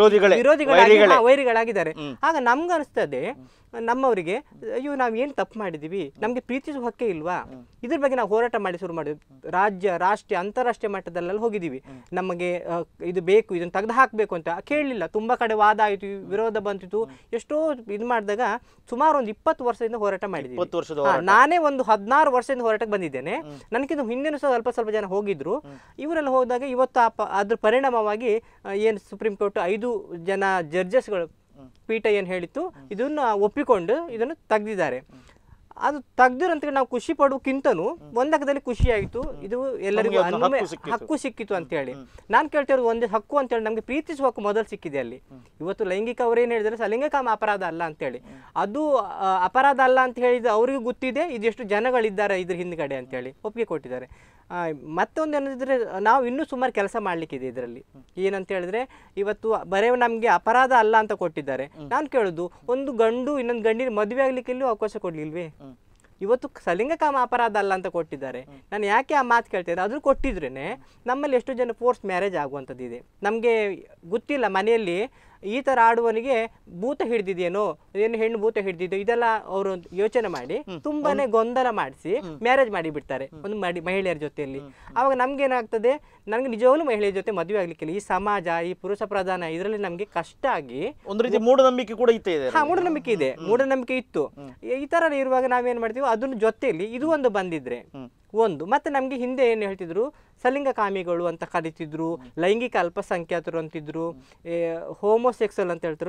ವೈರಿಗಳಾಗಿದ್ದಾರೆ. ಆಗ ನಮ್ಗೆ ಅನಿಸ್ತದೆ ನಮ್ಮವರಿಗೆ, ಅಯ್ಯೋ ನಾವು ಏನು ತಪ್ಪು ಮಾಡಿದ್ದೀವಿ, ನಮಗೆ ಪ್ರೀತಿಸುವ ಹಕ್ಕೇ ಇಲ್ವಾ, ಇದ್ರ ಬಗ್ಗೆ ನಾವು ಹೋರಾಟ ಮಾಡಿ ಶುರು ಮಾಡಿದ್ವಿ. ರಾಜ್ಯ, ರಾಷ್ಟ್ರೀಯ, ಅಂತಾರಾಷ್ಟ್ರೀಯ ಮಟ್ಟದಲ್ಲೆಲ್ಲ ಹೋಗಿದ್ದೀವಿ, ನಮಗೆ ಇದು ಬೇಕು, ಇದನ್ನು ತೆಗೆದು ಹಾಕಬೇಕು ಅಂತ ಕೇಳಲಿಲ್ಲ. ತುಂಬ ಕಡೆ ವಾದ ಆಯಿತು, ವಿರೋಧ ಬಂತಿತ್ತು, ಎಷ್ಟೋ ಇದು ಮಾಡಿದಾಗ ಸುಮಾರು ಒಂದು 20 ವರ್ಷದಿಂದ ಹೋರಾಟ ಮಾಡಿದ್ದೀವಿ. ನಾನೇ ಒಂದು 16 ವರ್ಷದಿಂದ ಹೋರಾಟಕ್ಕೆ ಬಂದಿದ್ದೇನೆ. ನನಗಿಂತ ಹಿಂದಿನ ಸ್ವಲ್ಪ ಜನ ಹೋಗಿದ್ರು. ಇವರೆಲ್ಲ ಹೋದಾಗ ಇವತ್ತು ಅದ್ರ ಪರಿಣಾಮವಾಗಿ ಏನು ಸುಪ್ರೀಂ ಕೋರ್ಟ್ 5 ಜನ ಜಡ್ಜಸ್ಗಳು ಪೀಠ ಏನು ಹೇಳಿತ್ತು ಇದನ್ನು ಒಪ್ಪಿಕೊಂಡು ಇದನ್ನು ತೆಗೆದಿದ್ದಾರೆ. ಅದು ತೆಗ್ದಿರಂತ ನಾವು ಖುಷಿ ಪಡುವಕ್ಕಿಂತನೂ ಒಂದಕ್ಕದಲ್ಲಿ ಖುಷಿ ಆಯಿತು, ಇದು ಎಲ್ಲರಿಗೂ ಹಕ್ಕು ಸಿಕ್ಕಿತು ಅಂತ ಹೇಳಿ. ನಾನು ಕೇಳ್ತಿರೋದು ಒಂದೇ ಹಕ್ಕು ಅಂತೇಳಿ, ನಮಗೆ ಪ್ರೀತಿಸುವ ಹಕ್ಕು ಮೊದಲು ಸಿಕ್ಕಿದೆ ಅಲ್ಲಿ. ಇವತ್ತು ಲೈಂಗಿಕ ಅವರೇನು ಹೇಳಿದರೆ ಸಲಿಂಗಕಾಮ ಅಪರಾಧ ಅಲ್ಲ ಅಂತೇಳಿ, ಅದು ಅಪರಾಧ ಅಲ್ಲ ಅಂತ ಹೇಳಿದ ಅವರಿಗೂ ಗೊತ್ತಿದೆ, ಇದೆಷ್ಟು ಜನಗಳಿದ್ದಾರೆ ಇದ್ರ ಹಿಂದ್ಗಡೆ ಅಂತೇಳಿ ಒಪ್ಪಿಗೆ ಕೊಟ್ಟಿದ್ದಾರೆ. ಮತ್ತೊಂದು ಏನಿದ್ರೆ, ನಾವು ಇನ್ನೂ ಸುಮಾರು ಕೆಲಸ ಮಾಡಲಿಕ್ಕಿದೆ ಇದರಲ್ಲಿ. ಏನಂತ ಹೇಳಿದ್ರೆ, ಇವತ್ತು ಬರೇ ನಮಗೆ ಅಪರಾಧ ಅಲ್ಲ ಅಂತ ಕೊಟ್ಟಿದ್ದಾರೆ. ನಾನು ಕೇಳೋದು, ಒಂದು ಗಂಡು ಇನ್ನೊಂದು ಗಂಡಿನ ಮದುವೆ ಆಗ್ಲಿಕ್ಕೆ ಅವಕಾಶ ಕೊಡ್ಲಿಲ್ವೇ? ಇವತ್ತು ಸಲಿಂಗಕಾಮ ಅಪರಾಧ ಅಲ್ಲ ಅಂತ ಕೊಟ್ಟಿದ್ದಾರೆ. ನಾನು ಯಾಕೆ ಆ ಮಾತು ಕೇಳ್ತಿದ್ದೆ, ಅದ್ರ ಕೊಟ್ಟಿದ್ರೇನೆ ನಮ್ಮಲ್ಲಿ ಎಷ್ಟೋ ಜನ ಫೋರ್ಸ್ ಮ್ಯಾರೇಜ್ ಆಗುವಂಥದ್ದಿದೆ. ನಮಗೆ ಗೊತ್ತಿಲ್ಲ, ಮನೆಯಲ್ಲಿ ಈ ಥರ ಆಡುವನಿಗೆ ಭೂತ ಹಿಡಿದಿದೆಯೇನೋ, ಏನು ಹೆಣ್ಣು ಭೂತ ಹಿಡಿದಿದೆಯೋ, ಇದೆಲ್ಲ ಅವರು ಯೋಚನೆ ಮಾಡಿ ತುಂಬಾನೇ ಗೊಂದಲ ಮಾಡಿಸಿ ಮ್ಯಾರೇಜ್ ಮಾಡಿ ಬಿಡ್ತಾರೆ ಒಂದು ಮಹಿಳೆಯರ ಜೊತೆಯಲ್ಲಿ. ಆವಾಗ ನಮ್ಗೇನಾಗ್ತದೆ, ನನಗೆ ನಿಜವಾಗ್ಲೂ ಮಹಿಳೆಯರ ಜೊತೆ ಮದುವೆ ಆಗ್ಲಿಕ್ಕಿಲ್ಲ. ಈ ಸಮಾಜ, ಈ ಪುರುಷ ಪ್ರಧಾನ ಇದರಲ್ಲಿ ನಮಗೆ ಕಷ್ಟ ಆಗಿ ಒಂದು ರೀತಿ ಮೂಢನಂಬಿಕೆ ಕೂಡ ಇತ್ತು. ಮೂಢನಂಬಿಕೆ ಇದೆ, ಮೂಢನಂಬಿಕೆ ಇತ್ತು. ಈ ತರ ಇರುವಾಗ ನಾವೇನ್ ಮಾಡ್ತೀವಿ, ಅದನ್ನ ಜೊತೆಯಲ್ಲಿ ಇದು ಒಂದು ಬಂದಿದ್ರೆ ಒಂದು. ಮತ್ತೆ ನಮ್ಗೆ ಹಿಂದೆ ಏನು ಹೇಳ್ತಿದ್ರು, ಸಲಿಂಗಕಾಮಿಗಳು ಅಂತ ಕರೀತಿದ್ರು, ಲೈಂಗಿಕ ಅಲ್ಪಸಂಖ್ಯಾತರು ಅಂತಿದ್ರು, ಹೋಮೋಸೆಕ್ಸಲ್ ಅಂತ ಹೇಳ್ತಾರೆ,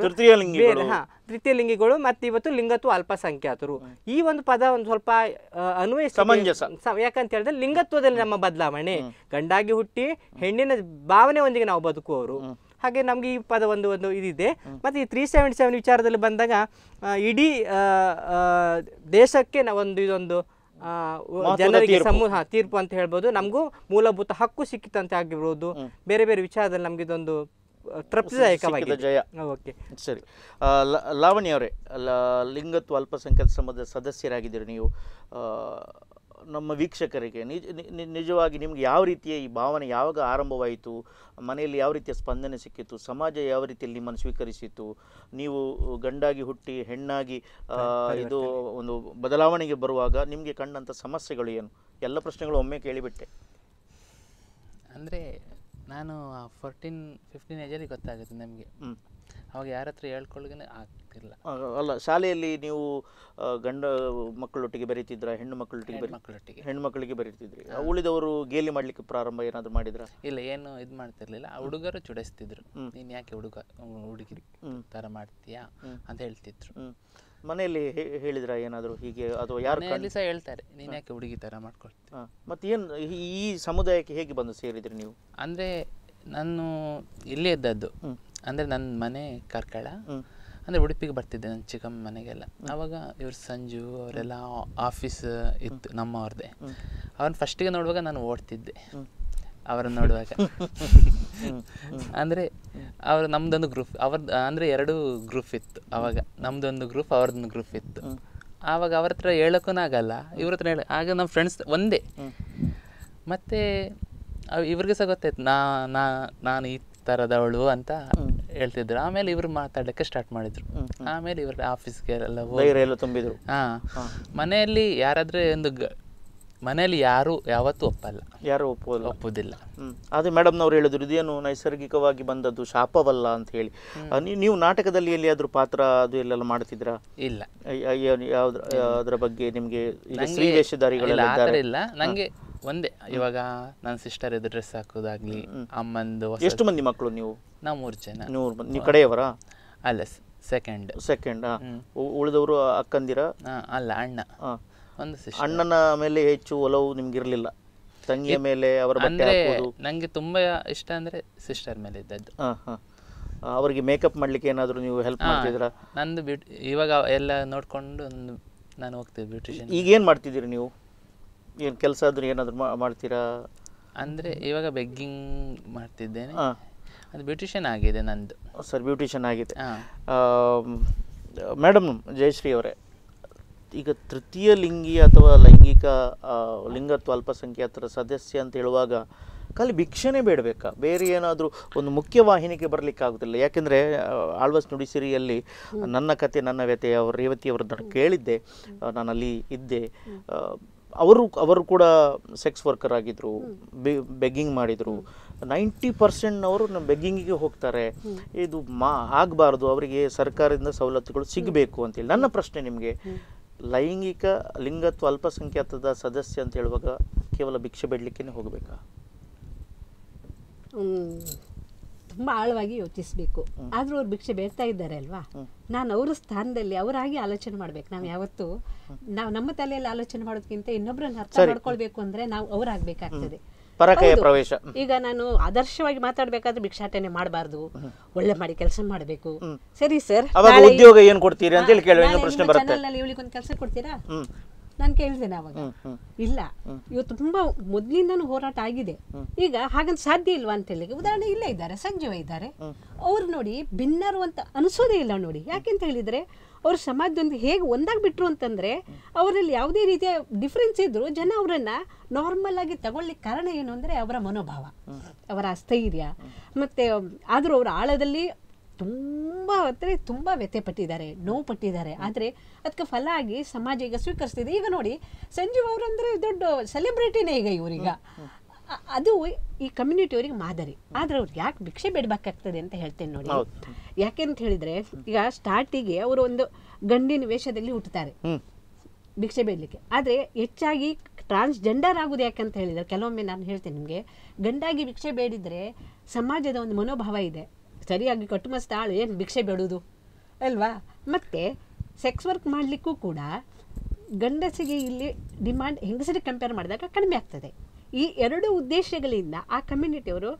ತೃತೀಯ ಲಿಂಗಿಗಳು, ಮತ್ತೆ ಇವತ್ತು ಲಿಂಗತ್ವ ಅಲ್ಪಸಂಖ್ಯಾತರು. ಈ ಒಂದು ಪದ ಒಂದು ಸ್ವಲ್ಪ ಅನ್ವಯಿಸ, ಯಾಕಂತ ಹೇಳಿದ್ರೆ ಲಿಂಗತ್ವದಲ್ಲಿ ನಮ್ಮ ಬದಲಾವಣೆ, ಗಂಡಾಗಿ ಹುಟ್ಟಿ ಹೆಣ್ಣಿನ ಭಾವನೆ ಒಂದಿಗೆ ನಾವು ಬದುಕುವವರು. ಹಾಗೆ ನಮಗೆ ಈ ಪದ ಒಂದು ಇದಿದೆ. ಮತ್ತು ಈ 377 ವಿಚಾರದಲ್ಲಿ ಬಂದಾಗ ಇಡೀ ದೇಶಕ್ಕೆ ಇದೊಂದು ಜನರಿಗೆ ಸಮೂಹ ತೀರ್ಪು ಅಂತ ಹೇಳ್ಬೋದು. ನಮಗೂ ಮೂಲಭೂತ ಹಕ್ಕು ಸಿಕ್ಕಿತಂತೆ ಆಗಿರ್ಬೋದು. ಬೇರೆ ಬೇರೆ ವಿಚಾರದಲ್ಲಿ ನಮ್ಗೆ ಇದೊಂದು ತೃಪ್ತಿದಾಯಕವಾಗಿದೆ. ಜಯ. ಓಕೆ, ಸರಿ. ಲಾವಣ್ಯ ಅವರೇ, ಲಿಂಗತ್ವ ಅಲ್ಪಸಂಖ್ಯಾತ ಸಮಾಜದ ಸದಸ್ಯರಾಗಿದ್ದೀರಿ ನೀವು. ನಮ್ಮ ವೀಕ್ಷಕರಿಗೆ ನಿಜವಾಗಿ ನಿಮ್ಗೆ ಯಾವ ರೀತಿಯ ಈ ಭಾವನೆ ಯಾವಾಗ ಆರಂಭವಾಯಿತು, ಮನೆಯಲ್ಲಿ ಯಾವ ರೀತಿಯ ಸ್ಪಂದನೆ ಸಿಕ್ಕಿತು, ಸಮಾಜ ಯಾವ ರೀತಿಯಲ್ಲಿ ನಿಮ್ಮನ್ನು ಸ್ವೀಕರಿಸಿತು, ನೀವು ಗಂಡಾಗಿ ಹುಟ್ಟಿ ಹೆಣ್ಣಾಗಿ ಇದು ಒಂದು ಬದಲಾವಣೆಗೆ ಬರುವಾಗ ನಿಮಗೆ ಕಂಡಂಥ ಸಮಸ್ಯೆಗಳು ಏನು? ಎಲ್ಲ ಪ್ರಶ್ನೆಗಳು ಒಮ್ಮೆ ಕೇಳಿಬಿಟ್ಟೆ. ಅಂದರೆ ನಾನು 14-15 ಏಜಲ್ಲಿ ಗೊತ್ತಾಗುತ್ತೆ ನಮಗೆ. ಅವಾಗ ಯಾರ ಹತ್ರ ಹೇಳ್ಕೊಳ್ಳೋಕೆ ಆಗ್ತಿಲ್ಲ. ಅಲ್ಲ, ಶಾಲೆಯಲ್ಲಿ ನೀವು ಗಂಡ ಮಕ್ಕಳೊಟ್ಟಿಗೆ ಬೆರೀತಿದ್ರ, ಹೆಣ್ಣು ಮಕ್ಕಳೊಟ್ಟಿಗೆ ಹೆಣ್ಣು ಮಕ್ಕಳಿಗೆ ಬೆರೀತಿದ್ರಿ? ಉಳಿದವರು ಗೇಲಿ ಮಾಡ್ಲಿಕ್ಕೆ ಪ್ರಾರಂಭ ಏನಾದ್ರು ಮಾಡಿದ್ರ? ಇಲ್ಲ, ಏನು ಇದು ಮಾಡ್ತಿರ್ಲಿಲ್ಲ. ಹುಡುಗರು ಚುಡಿಸ್ತಿದ್ರು, ನೀನು ಯಾಕೆ ಹುಡುಗಿ ಥರ ಮಾಡ್ತೀಯಾ ಅಂತ ಹೇಳ್ತಿದ್ರು. ಮನೆಯಲ್ಲಿ ಹೇಳಿದ್ರ ಏನಾದ್ರು ಹೀಗೆ, ಅಥವಾ ಯಾರು ಸಹ ಹೇಳ್ತಾರೆ, ನೀನು ಯಾಕೆ ಹುಡುಗಿ ಥರ ಮಾಡ್ಕೊಳ್ತೀಯ? ಮತ್ತೆ ಏನು ಈ ಸಮುದಾಯಕ್ಕೆ ಹೇಗೆ ಬಂದು ಸೇರಿದ್ರಿ ನೀವು? ಅಂದರೆ ನಾನು ಇಲ್ಲೇ ಇದ್ದದ್ದು. ಅಂದರೆ ನನ್ನ ಮನೆ ಕಾರ್ಕಳ, ಅಂದರೆ ಉಡುಪಿಗೆ ಬರ್ತಿದ್ದೆ ನನ್ನ ಚಿಕ್ಕಮ್ಮ ಮನೆಗೆಲ್ಲ. ಆವಾಗ ಇವ್ರು ಸಂಜು ಅವರೆಲ್ಲ ಆಫೀಸ್ ಇತ್ತು ನಮ್ಮವ್ರದ್ದೇ. ಅವ್ರನ್ನ ಫಸ್ಟಿಗೆ ನೋಡುವಾಗ ನಾನು ಓಡ್ತಿದ್ದೆ ಅವರನ್ನು ನೋಡುವಾಗ. ಅಂದರೆ ಅವರು ನಮ್ದೊಂದು ಗ್ರೂಪ್, ಅವ್ರದ್ದು ಅಂದರೆ 2 ಗ್ರೂಪ್ ಇತ್ತು ಆವಾಗ. ನಮ್ದೊಂದು ಗ್ರೂಪ್, ಅವ್ರದ್ದೊಂದು ಗ್ರೂಪ್ ಇತ್ತು. ಆವಾಗ ಅವ್ರ ಹತ್ರ ಹೇಳೋಕ್ಕೂ ಆಗಲ್ಲ, ಇವ್ರ ಹತ್ರ ಆಗ ನಮ್ಮ ಫ್ರೆಂಡ್ಸ್ ಒಂದೇ. ಮತ್ತು ಇವ್ರಿಗೆ ಸಹ ಗೊತ್ತಾಯ್ತು ನಾನು ಈ ಥರದವಳು ಅಂತ ಹೇಳ್ತಿದ್ರು. ಆಮೇಲೆ ಇವರು ಮಾತಾಡಲಿಕ್ಕೆ ಸ್ಟಾರ್ಟ್ ಮಾಡಿದ್ರು. ಆಮೇಲೆ ಇವ್ರ ಆಫೀಸ್ಗೆ ಎಲ್ಲ ತುಂಬಿದ್ರು. ಮನೆಯಲ್ಲಿ ಯಾರಾದ್ರೆ ಮನೆಯಲ್ಲಿ ಯಾರು ಯಾವತ್ತೂ ಒಪ್ಪಲ್ಲ, ಯಾರು ಒಪ್ಪುದಿಲ್ಲ. ಅದೇ ಮೇಡಮ್ನವ್ರು ಹೇಳಿದ್ರು, ಇದೇನು ನೈಸರ್ಗಿಕವಾಗಿ ಬಂದದ್ದು, ಶಾಪವಲ್ಲ ಅಂತ ಹೇಳಿ. ನೀವು ನಾಟಕದಲ್ಲಿ ಎಲ್ಲಿಯಾದ್ರೂ ಪಾತ್ರ ಅದು ಎಲ್ಲೆಲ್ಲ ಮಾಡ್ತಿದ್ರಾ? ಇಲ್ಲ. ಅದ್ರ ಬಗ್ಗೆ ನಿಮ್ಗೆ ಸ್ತ್ರೀ ವೇಷಧಾರಿಗಳೆಲ್ಲ ಇಲ್ಲ. ನಂಗೆ ಒಂದೇ, ಇವಾಗ ನನ್ನ ಸಿಸ್ಟರ್ ಇದು ಡ್ರೆಸ್ ಹಾಕೋದಾಗ್ಲಿ, ಅಮ್ಮಂದು. ಎಷ್ಟು ಮಂದಿ ಮಕ್ಕಳು ನೀವು? ನಾವು 3 ಜನ. ನೀವು ಕಡೆಯವರಾ? ಅಲ್ಲ, ಸೆಕೆಂಡ್. ಉಳಿದವರು ಅಕ್ಕಂದಿರ? ಅಲ್ಲ, ಅಣ್ಣ. ಒಂದು ಸಿಸ್ಟರ್. ಅಣ್ಣನ ಮೇಲೆ ಹೆಚ್ಚು ಒಲವು ನಿಮ್ಗಿರ್ಲಿಲ್ಲ, ತಂಗಿಯ ಮೇಲೆ? ಅವರ ಅಂದ್ರೆ ನಂಗೆ ತುಂಬಾ ಇಷ್ಟ ಅಂದ್ರೆ ಸಿಸ್ಟರ್ ಮೇಲೆ ಇದ್ದದ್ದು. ಅವರಿಗೆ ಮೇಕಪ್ ಮಾಡ್ಲಿಕ್ಕೆ ಏನಾದ್ರು ನೀವು ಹೆಲ್ಪ್ ಮಾಡ್ತಿದ್ರಾ? ನಂದು ಇವಾಗ ಎಲ್ಲ ನೋಡ್ಕೊಂಡು ನಾನು ಹೋಗ್ತಿದ್ದೆ ಬ್ಯೂಟಿಷಿಯನ್. ಈಗ ಏನ್ ಮಾಡ್ತಿದ್ದೀರಿ ನೀವು? ಏನು ಕೆಲಸ ಆದ್ರೂ ಏನಾದ್ರು ಮಾಡ್ತೀರಾ? ಅಂದರೆ ಇವಾಗ ಬೆಗ್ಗಿಂಗ್ ಮಾಡ್ತಿದ್ದೇನೆ. ಅದು ಬ್ಯೂಟಿಷಿಯನ್ ಆಗಿದೆ ನಂದು. ಸರ್, ಬ್ಯೂಟಿಷಿಯನ್ ಆಗಿದೆ. ಮೇಡಮ್ ಜಯಶ್ರೀ ಅವರೇ, ಈಗ ತೃತೀಯ ಲಿಂಗಿ ಅಥವಾ ಲೈಂಗಿಕ ಲಿಂಗತ್ವ ಅಲ್ಪಸಂಖ್ಯಾತರ ಸದಸ್ಯ ಅಂತ ಹೇಳುವಾಗ ಖಾಲಿ ಭಿಕ್ಷೆನೇ ಬೇಡಬೇಕಾ? ಬೇರೆ ಏನಾದರೂ ಒಂದು ಮುಖ್ಯವಾಹಿನಿಗೆ ಬರಲಿಕ್ಕಾಗೋದಿಲ್ಲ? ಯಾಕೆಂದರೆ ಆಳ್ವಾಸ್ ನುಡಿಸಿರಿಯಲ್ಲಿ ನನ್ನ ಕತೆ ನನ್ನ ವ್ಯತೆ ಅವರು ರೇವತಿಯವರದ್ದು ಕೇಳಿದ್ದೆ, ನಾನು ಅಲ್ಲಿ ಇದ್ದೆ. ಅವರು ಕೂಡ ಸೆಕ್ಸ್ ವರ್ಕರ್ ಆಗಿದ್ದರು, ಬೆಗ್ಗಿಂಗ್ ಮಾಡಿದರು. 90% ಅವರು ಬೆಗ್ಗಿಂಗಿಗೆ ಹೋಗ್ತಾರೆ. ಇದು ಆಗಬಾರ್ದು, ಅವರಿಗೆ ಸರ್ಕಾರದಿಂದ ಸವಲತ್ತುಗಳು ಸಿಗಬೇಕು ಅಂತೇಳಿ. ನನ್ನ ಪ್ರಶ್ನೆ ನಿಮಗೆ, ಲೈಂಗಿಕ ಲಿಂಗತ್ವ ಅಲ್ಪಸಂಖ್ಯಾತದ ಸದಸ್ಯ ಅಂತ ಹೇಳುವಾಗ ಕೇವಲ ಭಿಕ್ಷೆ ಬೇಡಲಿಕ್ಕೇ ಹೋಗಬೇಕಾ? ತುಂಬ ಆಳವಾಗಿ ಯೋಚಿಸಬೇಕು. ಆದರೂ ಅವ್ರು ಭಿಕ್ಷೆ ಬೇಡ್ತಾ ಇದ್ದಾರೆ ಅಲ್ವಾ, ನಾನು ಅವರ ಸ್ಥಾನದಲ್ಲಿ ಅವರಾಗಿ ಆಲೋಚನೆ ಮಾಡ್ಬೇಕು. ನಾವು ಯಾವತ್ತು ನಮ್ಮ ತಲೆಯಲ್ಲಿ ಆಲೋಚನೆ ಮಾಡೋದಕ್ಕಿಂತ ಇನ್ನೊಬ್ಬರನ್ನ ಅರ್ಥ ಮಾಡ್ಕೊಳ್ಬೇಕು ಅಂದ್ರೆ ನಾವು ಅವರಾಗಬೇಕಾಗ್ತದೆ. ಪ್ರವೇಶ. ಈಗ ನಾನು ಆದರ್ಶವಾಗಿ ಮಾತಾಡ್ಬೇಕಾದ್ರೆ ಭಿಕ್ಷಾಟನೆ ಮಾಡಬಾರ್ದು, ಒಳ್ಳೆ ಮಾಡಿ ಕೆಲಸ ಮಾಡಬೇಕು. ಸರಿ ಸರ್, ಉದ್ಯೋಗ ಏನು ಕೊಡ್ತೀರಿ ಅಂತ ಹೇಳಿ ಕೇಳುವ ಪ್ರಶ್ನೆ ಬರುತ್ತೆ. ಚಾನಲ್ ಇವಳಿಗೆ ಒಂದು ಕೆಲಸ ಕೊಡ್ತೀರಾ? ನಾನು ಕೇಳಿದ್ದೇನೆ ಅವಾಗ. ಇಲ್ಲ, ಇವತ್ತು ತುಂಬಾ ಮೊದ್ಲಿಂದನೂ ಹೋರಾಟ ಆಗಿದೆ. ಈಗ ಹಾಗಂತ ಸಾಧ್ಯ ಇಲ್ವಾ ಅಂತ ಹೇಳಿ ಉದಾಹರಣೆ ಇಲ್ಲೇ ಇದ್ದಾರೆ, ಸಂಜೀವ ಇದ್ದಾರೆ. ಅವ್ರು ನೋಡಿ ಭಿನ್ನರು ಅಂತ ಅನಿಸೋದೇ ಇಲ್ಲ ನೋಡಿ. ಯಾಕೆಂತ ಹೇಳಿದ್ರೆ ಅವ್ರ ಸಮಾಜದೊಂದಿಗೆ ಹೇಗೆ ಒಂದಾಗ್ಬಿಟ್ರು ಅಂತಂದ್ರೆ ಅವರಲ್ಲಿ ಯಾವುದೇ ರೀತಿಯ ಡಿಫ್ರೆನ್ಸ್ ಇದ್ರು ಜನ ಅವರನ್ನ ನಾರ್ಮಲ್ ಆಗಿ ತಗೊಳ್ಳಿಕ್ಕೆ ಕಾರಣ ಏನು ಅಂದ್ರೆ ಅವರ ಮನೋಭಾವ, ಅವರ ಸ್ಥೈರ್ಯ. ಮತ್ತೆ ಆದ್ರೂ ಅವರ ಆಳದಲ್ಲಿ ತುಂಬಾ ವ್ಯಥೆ ಪಟ್ಟಿದ್ದಾರೆ, ನೋವು ಪಟ್ಟಿದ್ದಾರೆ. ಆದರೆ ಅದಕ್ಕೆ ಫಲ ಆಗಿ ಸಮಾಜ ಈಗ ಸ್ವೀಕರಿಸ್ತಿದೆ. ಈಗ ನೋಡಿ, ಸಂಜೀವ್ ಅವರಂದ್ರೆ ದೊಡ್ಡ ಸೆಲೆಬ್ರಿಟಿನೇ ಈಗ ಇವರೀಗ. ಅದು ಈ ಕಮ್ಯುನಿಟಿ ಅವರಿಗೆ ಮಾದರಿ. ಆದ್ರೆ ಅವ್ರು ಯಾಕೆ ಭಿಕ್ಷೆ ಬೇಡಬೇಕಾಗ್ತದೆ ಅಂತ ಹೇಳ್ತೇನೆ ನೋಡಿ. ಯಾಕೆಂತ ಹೇಳಿದ್ರೆ ಈಗ ಸ್ಟಾರ್ಟಿಗೆ ಅವರು ಒಂದು ಗಂಡಿನ ವೇಷದಲ್ಲಿ ಹುಟ್ಟುತ್ತಾರೆ ಭಿಕ್ಷೆ ಬೇಡಲಿಕ್ಕೆ. ಆದರೆ ಹೆಚ್ಚಾಗಿ ಟ್ರಾನ್ಸ್ಜೆಂಡರ್ ಆಗುದು ಯಾಕಂತ ಹೇಳಿದ್ರೆ, ಕೆಲವೊಮ್ಮೆ ನಾನು ಹೇಳ್ತೇನೆ ನಿಮಗೆ, ಗಂಡಾಗಿ ಭಿಕ್ಷೆ ಬೇಡಿದ್ರೆ ಸಮಾಜದ ಒಂದು ಮನೋಭಾವ ಇದೆ, ಸರಿಯಾಗಿ ಕಟ್ಟುಮಸ್ತ ಆಳು ಏನು ಭಿಕ್ಷೆ ಬೇಡುವುದು ಅಲ್ವಾ. ಮತ್ತು ಸೆಕ್ಸ್ ವರ್ಕ್ ಮಾಡಲಿಕ್ಕೂ ಕೂಡ ಗಂಡಸಿಗೆ ಇಲ್ಲಿ ಡಿಮಾಂಡ್ ಹೆಂಗಸರಿಗೆ ಕಂಪೇರ್ ಮಾಡಿದಾಗ ಕಡಿಮೆ ಆಗ್ತದೆ. ಈ 2 ಉದ್ದೇಶಗಳಿಂದ ಆ ಕಮ್ಯುನಿಟಿಯವರು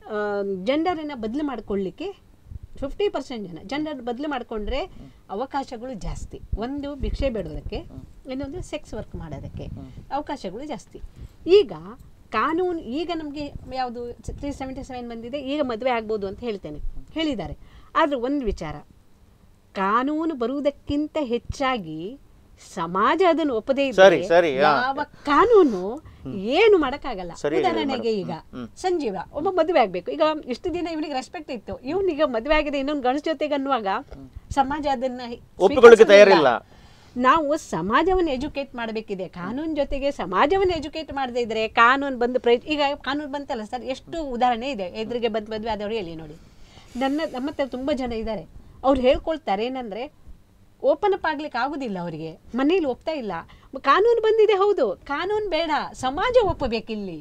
ಜೆಂಡರನ್ನು ಬದಲು ಮಾಡಿಕೊಳ್ಳಿಕ್ಕೆ 50% ಜನ ಜೆಂಡರ್ ಬದಲು ಮಾಡಿಕೊಂಡ್ರೆ ಅವಕಾಶಗಳು ಜಾಸ್ತಿ. ಒಂದು ಭಿಕ್ಷೆ ಬೇಡೋದಕ್ಕೆ, ಇನ್ನೊಂದು ಸೆಕ್ಸ್ ವರ್ಕ್ ಮಾಡೋದಕ್ಕೆ ಅವಕಾಶಗಳು ಜಾಸ್ತಿ. ಈಗ ಕಾನೂನು ಈಗ ನಮಗೆ ಯಾವುದು 377 ಬಂದಿದೆ, ಈಗ ಮದುವೆ ಆಗ್ಬೋದು ಅಂತ ಹೇಳಿದ್ದಾರೆ. ಆದರೆ ಒಂದು ವಿಚಾರ, ಕಾನೂನು ಬರುವುದಕ್ಕಿಂತ ಹೆಚ್ಚಾಗಿ ಸಮಾಜ ಅದನ್ನು ಒಪ್ಪದೇ ಇದ್ದರೆ ಯಾವ ಕಾನೂನು ಏನು ಮಾಡಕ್ಕಾಗಲ್ಲ. ಉದಾಹರಣೆಗೆ ಈಗ ಸಂಜೀವ ಒಬ್ಬ ಮದುವೆ ಆಗ್ಬೇಕು, ಈಗ ಇಷ್ಟು ದಿನ ಇವನಿಗೆ ರೆಸ್ಪೆಕ್ಟ್ ಇತ್ತು, ಇವನಿಗೆ ಮದುವೆ ಆಗಿದೆ ಇನ್ನೊಂದು ಗಂಡಸ ಜೊತೆಗೆ ಅನ್ನುವಾಗ ಸಮಾಜ ಅದನ್ನ ಒಪ್ಪಿಕೊಳ್ಳಕ್ಕೆ ತಯಾರಿಲ್ಲ. ನಾವು ಸಮಾಜವನ್ನು ಎಜುಕೇಟ್ ಮಾಡಬೇಕಿದೆ, ಕಾನೂನು ಜೊತೆಗೆ ಸಮಾಜವನ್ನು ಎಜುಕೇಟ್ ಮಾಡದೇ ಇದ್ರೆ ಕಾನೂನು ಬಂದು ಈಗ ಕಾನೂನು ಬಂತಲ್ಲ ಸರ್, ಎಷ್ಟು ಉದಾಹರಣೆ ಇದೆ. ಎದುರಿಗೆ ಬಂದು ಮದುವೆ ಆದವರು ಹೇಳಿ ನೋಡಿ. ನಮ್ಮ ಹತ್ರ ತುಂಬ ಜನ ಇದ್ದಾರೆ, ಅವ್ರು ಹೇಳ್ಕೊಳ್ತಾರೆ ಏನಂದರೆ ಓಪನ್ ಅಪ್ ಆಗ್ಲಿಕ್ಕೆ ಆಗುದಿಲ್ಲ, ಅವರಿಗೆ ಮನೇಲಿ ಒಪ್ತಾ ಇಲ್ಲ. ಕಾನೂನು ಬಂದಿದೆ, ಹೌದು, ಕಾನೂನು ಬೇಡ, ಸಮಾಜ ಒಪ್ಪಬೇಕಿಲ್ಲಿ.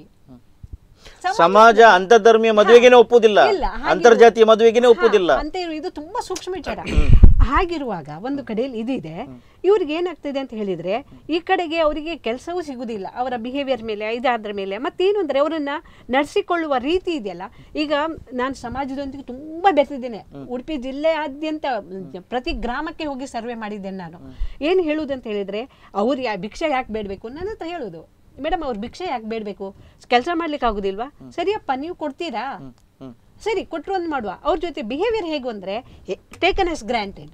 ಸಮಾಜ ಅಂತರ್ಧರ್ಮೀಯ ಮದುವೆಗೇನೆ ಒಪ್ಪುದಿಲ್ಲ, ಅಂತರ್ಜಾತೀಯ ಮದುವೆಗೇನೆ ಒಪ್ಪುದಿಲ್ಲ ಅಂತ. ಇದು ತುಂಬಾ ಸೂಕ್ಷ್ಮ ವಿಚಾರ. ಹಾಗಿರುವಾಗ ಒಂದು ಕಡೆಯಲ್ಲಿ ಇದಿದೆ, ಇವ್ರಿಗೆ ಏನಾಗ್ತಿದೆ ಅಂತ ಹೇಳಿದ್ರೆ ಈ ಕಡೆಗೆ ಅವರಿಗೆ ಕೆಲಸವೂ ಸಿಗುದಿಲ್ಲ, ಅವರ ಬಿಹೇವಿಯರ್ ಮೇಲೆ, ಇದಾದ್ರ ಮೇಲೆ. ಮತ್ತೇನು ಅಂದರೆ ಅವರನ್ನ ನಡೆಸಿಕೊಳ್ಳುವ ರೀತಿ ಇದೆಯಲ್ಲ. ಈಗ ನಾನು ಸಮಾಜದೊಂದಿಗೆ ತುಂಬಾ ಬೆರೆತಿದ್ದೇನೆ. ಉಡುಪಿ ಜಿಲ್ಲೆಯಾದ್ಯಂತ ಪ್ರತಿ ಗ್ರಾಮಕ್ಕೆ ಹೋಗಿ ಸರ್ವೆ ಮಾಡಿದ್ದೇನೆ ನಾನು. ಏನು ಹೇಳುವುದಂತ ಹೇಳಿದ್ರೆ, ಅವ್ರು ಭಿಕ್ಷೆ ಯಾಕೆ ಬೇಡಬೇಕು ನನ್ನ ಹತ್ರ ಹೇಳುದು, ಮೇಡಮ್ ಅವ್ರು ಭಿಕ್ಷೆ ಯಾಕೆ ಬೇಡಬೇಕು, ಕೆಲಸ ಮಾಡ್ಲಿಕ್ಕೆ ಆಗುದಿಲ್ವಾ, ಸರಿಯಪ್ಪ ನೀವು ಕೊಡ್ತೀರಾ, ಸರಿ ಕೊಟ್ಟರು ಒಂದು ಮಾಡುವ. ಅವ್ರ ಜೊತೆ ಬಿಹೇವಿಯರ್ ಹೇಗೆ ಅಂದ್ರೆ ಟೇಕನ್ ಆಸ್ ಗ್ರಾಂಟೆಡ್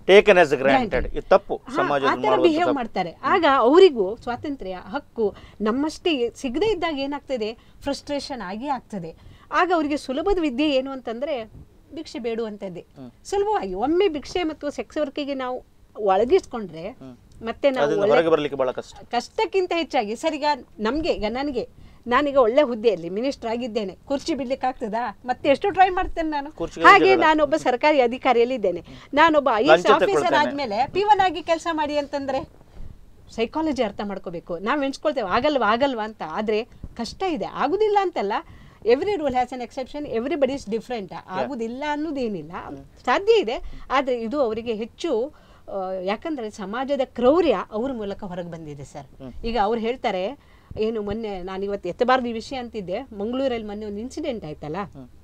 ತಪ್ಪು, ಆ ಥರ ಬಿಹೇವ್ ಮಾಡ್ತಾರೆ. ಆಗ ಅವರಿಗೂ ಸ್ವಾತಂತ್ರ್ಯ ಹಕ್ಕು ನಮ್ಮಷ್ಟೇ ಸಿಗದೇ ಇದ್ದಾಗ ಏನಾಗ್ತದೆ, ಫ್ರಸ್ಟ್ರೇಷನ್ ಆಗಿ ಆಗ್ತದೆ. ಆಗ ಅವರಿಗೆ ಸುಲಭದ ವಿದ್ಯೆ ಏನು ಅಂತಂದ್ರೆ ಭಿಕ್ಷೆ ಬೇಡುವಂಥದ್ದೇ. ಸುಲಭವಾಗಿ ಒಮ್ಮೆ ಭಿಕ್ಷೆ ಮತ್ತು ಸೆಕ್ಸ್ ವರ್ಕಿಗೆ ನಾವು ಒಳಗಿಸ್ಕೊಂಡ್ರೆ ಮತ್ತೆ ನಾವು ಕಷ್ಟಕ್ಕಿಂತ ಹೆಚ್ಚಾಗಿ ಸರಿಗ ನಮ್ಗೆ ಈಗ ನಾನೀಗ ಒಳ್ಳೆ ಹುದ್ದೆಯಲ್ಲಿ ಮಿನಿಸ್ಟರ್ ಆಗಿದ್ದೇನೆ, ಕುರ್ಚಿ ಬಿಡ್ಲಿಕ್ಕೆ ಆಗ್ತದಾ, ಮತ್ತೆ ಎಷ್ಟು ಟ್ರೈ ಮಾಡ್ತೇನೆ ನಾನು. ಹಾಗೆ ನಾನೊಬ್ಬ ಸರ್ಕಾರಿ ಅಧಿಕಾರಿಯಲ್ಲಿ ಇದ್ದೇನೆ, ನಾನೊಬ್ಬ IAS ಆಫೀಸರ್ ಆದ್ಮೇಲೆ P1 ಆಗಿ ಕೆಲಸ ಮಾಡಿ ಅಂತಂದ್ರೆ ಸೈಕಾಲಜಿ ಅರ್ಥ ಮಾಡ್ಕೋಬೇಕು. ನಾವು ಎಣಿಸ್ಕೊಳ್ತೇವೆ ಆಗಲ್ವಾ ಅಂತ. ಆದ್ರೆ ಕಷ್ಟ ಇದೆ, ಆಗುದಿಲ್ಲ ಅಂತಲ್ಲ. Every rule has an exception, everybody is different. ಆಗುದಿಲ್ಲ ಅನ್ನೋದೇನಿಲ್ಲ, ಸಾಧ್ಯ ಇದೆ. ಆದರೆ ಇದು ಅವರಿಗೆ ಹೆಚ್ಚು ಯಾಕಂದ್ರೆ ಸಮಾಜದ ಕ್ರೌರ್ಯ ಅವ್ರ ಮೂಲಕ ಹೊರಗೆ ಬಂದಿದೆ ಸರ್. ಈಗ ಅವ್ರು ಹೇಳ್ತಾರೆ ಏನು, ಮೊನ್ನೆ ನಾನು ಇವತ್ತು ಎತ್ತಬಾರ್ದು ಈ ವಿಷಯ ಅಂತಿದ್ದೆ, ಮಂಗಳೂರಲ್ಲಿ ಮೊನ್ನೆ ಒಂದು ಇನ್ಸಿಡೆಂಟ್ ಆಯ್ತಲ್ಲ,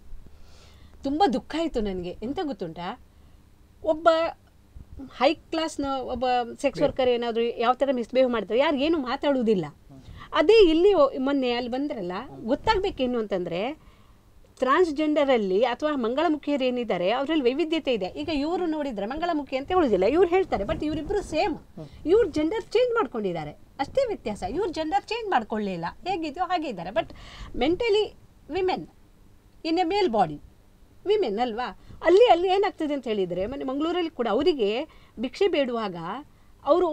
ತುಂಬ ದುಃಖ ಆಯಿತು ನನಗೆ. ಎಂತ ಗೊತ್ತುಂಟಾ, ಒಬ್ಬ ಹೈ ಕ್ಲಾಸ್ನ ಒಬ್ಬ ಸೆಕ್ಸ್ ವರ್ಕರ್ ಏನಾದರೂ ಯಾವ ಥರ ಮಿಸ್ಬಿಹೇವ್ ಮಾಡ್ತಾರೆ, ಯಾರಿಗೇನು ಮಾತಾಡುವುದಿಲ್ಲ. ಅದೇ ಇಲ್ಲಿ ಮೊನ್ನೆ ಅಲ್ಲಿ ಬಂದ್ರಲ್ಲ, ಗೊತ್ತಾಗಬೇಕೇನು ಅಂತಂದರೆ ಟ್ರಾನ್ಸ್ಜೆಂಡರಲ್ಲಿ ಅಥವಾ ಮಂಗಳಮುಖಿಯರು ಏನಿದ್ದಾರೆ ಅವರಲ್ಲಿ ವೈವಿಧ್ಯತೆ ಇದೆ. ಈಗ ಇವರು ನೋಡಿದರೆ ಮಂಗಳಮುಖಿ ಅಂತ ಹೇಳೋದಿಲ್ಲ, ಇವ್ರು ಹೇಳ್ತಾರೆ, ಬಟ್ ಇವರಿಬ್ಬರು ಸೇಮ್. ಇವ್ರು ಜೆಂಡರ್ ಚೇಂಜ್ ಮಾಡ್ಕೊಂಡಿದ್ದಾರೆ, ಅಷ್ಟೇ ವ್ಯತ್ಯಾಸ. ಇವ್ರು ಜೆಂಡರ್ ಚೇಂಜ್ ಮಾಡ್ಕೊಳ್ಳಿಲ್ಲ, ಹೇಗಿದೆಯೋ ಹಾಗೆ ಇದ್ದಾರೆ. But mentally women in a male body, women ಅಲ್ವಾ. ಅಲ್ಲಿ ಏನಾಗ್ತದೆ ಅಂತ ಹೇಳಿದರೆ, ಮೊನ್ನೆ ಮಂಗಳೂರಲ್ಲಿ ಕೂಡ ಅವರಿಗೆ ಭಿಕ್ಷೆ ಬೇಡುವಾಗ ಅವರು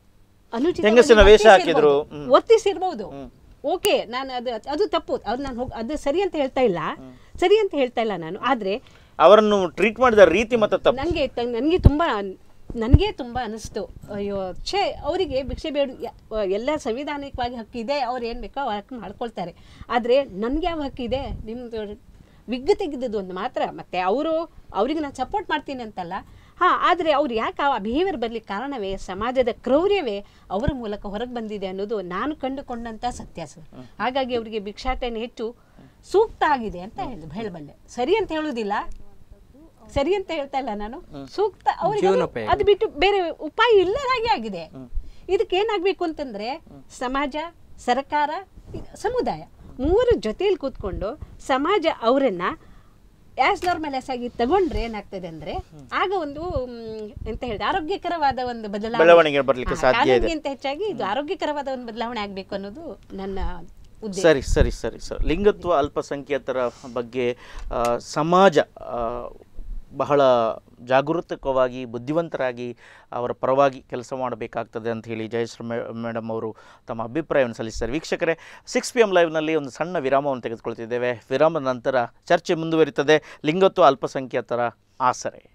ಅನುಚಿತ ವರ್ತಿಸಿರ್ಬೋದು. ಓಕೆ, ನಾನು ಅದು ತಪ್ಪು, ಅದು ಸರಿ ಅಂತ ಹೇಳ್ತಾ ಇಲ್ಲ ನಾನು. ಆದ್ರೆ ಅವರನ್ನು ಟ್ರೀಟ್ ಮಾಡಿದ ರೀತಿ ಮತ್ತೆ ತಪ್ಪು. ನನಗೆ ತುಂಬಾ ಅನಿಸ್ತು, ಅಯ್ಯೋ ಅವರಿಗೆ ಭಿಕ್ಷೆ ಬೇಡು ಎಲ್ಲ ಸಂವಿಧಾನಿಕವಾಗಿ ಹಕ್ಕಿದೆ, ಅವ್ರು ಏನು ಬೇಕೋ ಹಕ್ಕು ಮಾಡ್ಕೊಳ್ತಾರೆ. ಆದ್ರೆ ನನ್ಗೆ ಯಾವ ಹಕ್ಕಿದೆ, ನಿಮ್ದು ವಿಗ್ ತೆಗೆದದ್ದು ಒಂದು ಮಾತ್ರ. ಮತ್ತೆ ಅವರಿಗೆ ನಾನು ಸಪೋರ್ಟ್ ಮಾಡ್ತೀನಿ ಅಂತಲ್ಲ, ಆದರೆ ಅವ್ರು ಯಾಕೆ ಆ ಬಿಹೇವಿಯರ್ ಬರ್ಲಿಕ್ಕೆ ಕಾರಣವೇ ಸಮಾಜದ ಕ್ರೌರ್ಯವೇ ಅವರ ಮೂಲಕ ಹೊರಗೆ ಬಂದಿದೆ ಅನ್ನೋದು ನಾನು ಕಂಡುಕೊಂಡಂಥ ಸತ್ಯ ಸರ್. ಹಾಗಾಗಿ ಅವರಿಗೆ ಭಿಕ್ಷಾಟನೆ ಹೆಚ್ಚು ಸೂಕ್ತ ಆಗಿದೆ ಅಂತ ಹೇಳಬಲ್ಲೆ. ಸರಿ ಅಂತ ಹೇಳುವುದಿಲ್ಲ, ಸರಿ ಅಂತ ಹೇಳ್ತಾ ಇಲ್ಲ ನಾನು, ಸೂಕ್ತ ಅವರಿಗೆ ಅದು ಬಿಟ್ಟು ಬೇರೆ ಉಪಾಯ ಇಲ್ಲದ ಹಾಗೆ ಆಗಿದೆ. ಇದಕ್ಕೆ ಏನಾಗಬೇಕು ಅಂತಂದ್ರೆ ಸಮಾಜ, ಸರ್ಕಾರ, ಸಮುದಾಯ ಮೂರು ಜೊತೆಯಲ್ಲಿ ಕೂತ್ಕೊಂಡು ಸಮಾಜ ಅವರನ್ನ ಆಸ್ ನಾರ್ಮಲ್ ಆಗಿ ತಗೊಂಡ್ರೆ ಏನಾಗ್ತದೆ ಅಂದ್ರೆ ಆಗ ಒಂದು ಎಂತ ಹೇಳಿದೆ ಆರೋಗ್ಯಕರವಾದ ಒಂದು ಬದಲಾವಣೆ ಬರಲಿಕ್ಕೆ ಸಾಧ್ಯ ಇದೆ. ಹೆಚ್ಚಾಗಿ ಇದು ಆರೋಗ್ಯಕರವಾದ ಒಂದು ಬದಲಾವಣೆ ಆಗಬೇಕು ಅನ್ನೋದು ನನ್ನ ಉದ್ದೇಶ. ಸರಿ ಸರಿ ಸರಿ ಸರ್. ಲಿಂಗತ್ವ ಅಲ್ಪಸಂಖ್ಯಾತರ ಬಗ್ಗೆ ಸಮಾಜ ಬಹಳ ಜಾಗೃತವಾಗಿ ಬುದ್ಧಿವಂತರಾಗಿ ಅವರ ಪರವಾಗಿ ಕೆಲಸ ಮಾಡಬೇಕಾಗ್ತದೆ ಅಂತ ಹೇಳಿ ಜಯಶ್ರೀ ಮೇಡಮ್ ಅವರು ತಮ್ಮ ಅಭಿಪ್ರಾಯವನ್ನು ಸಲ್ಲಿಸಿದ್ದಾರೆ. ವೀಕ್ಷಕರೇ, 6 PM ಲೈವ್ನಲ್ಲಿ ಒಂದು ಸಣ್ಣ ವಿರಾಮವನ್ನು ತೆಗೆದುಕೊಳ್ತಿದ್ದೇವೆ. ವಿರಾಮದ ನಂತರ ಚರ್ಚೆ ಮುಂದುವರಿತದೆ. ಲಿಂಗತ್ವ ಅಲ್ಪಸಂಖ್ಯಾತರ ಆಸರೆ.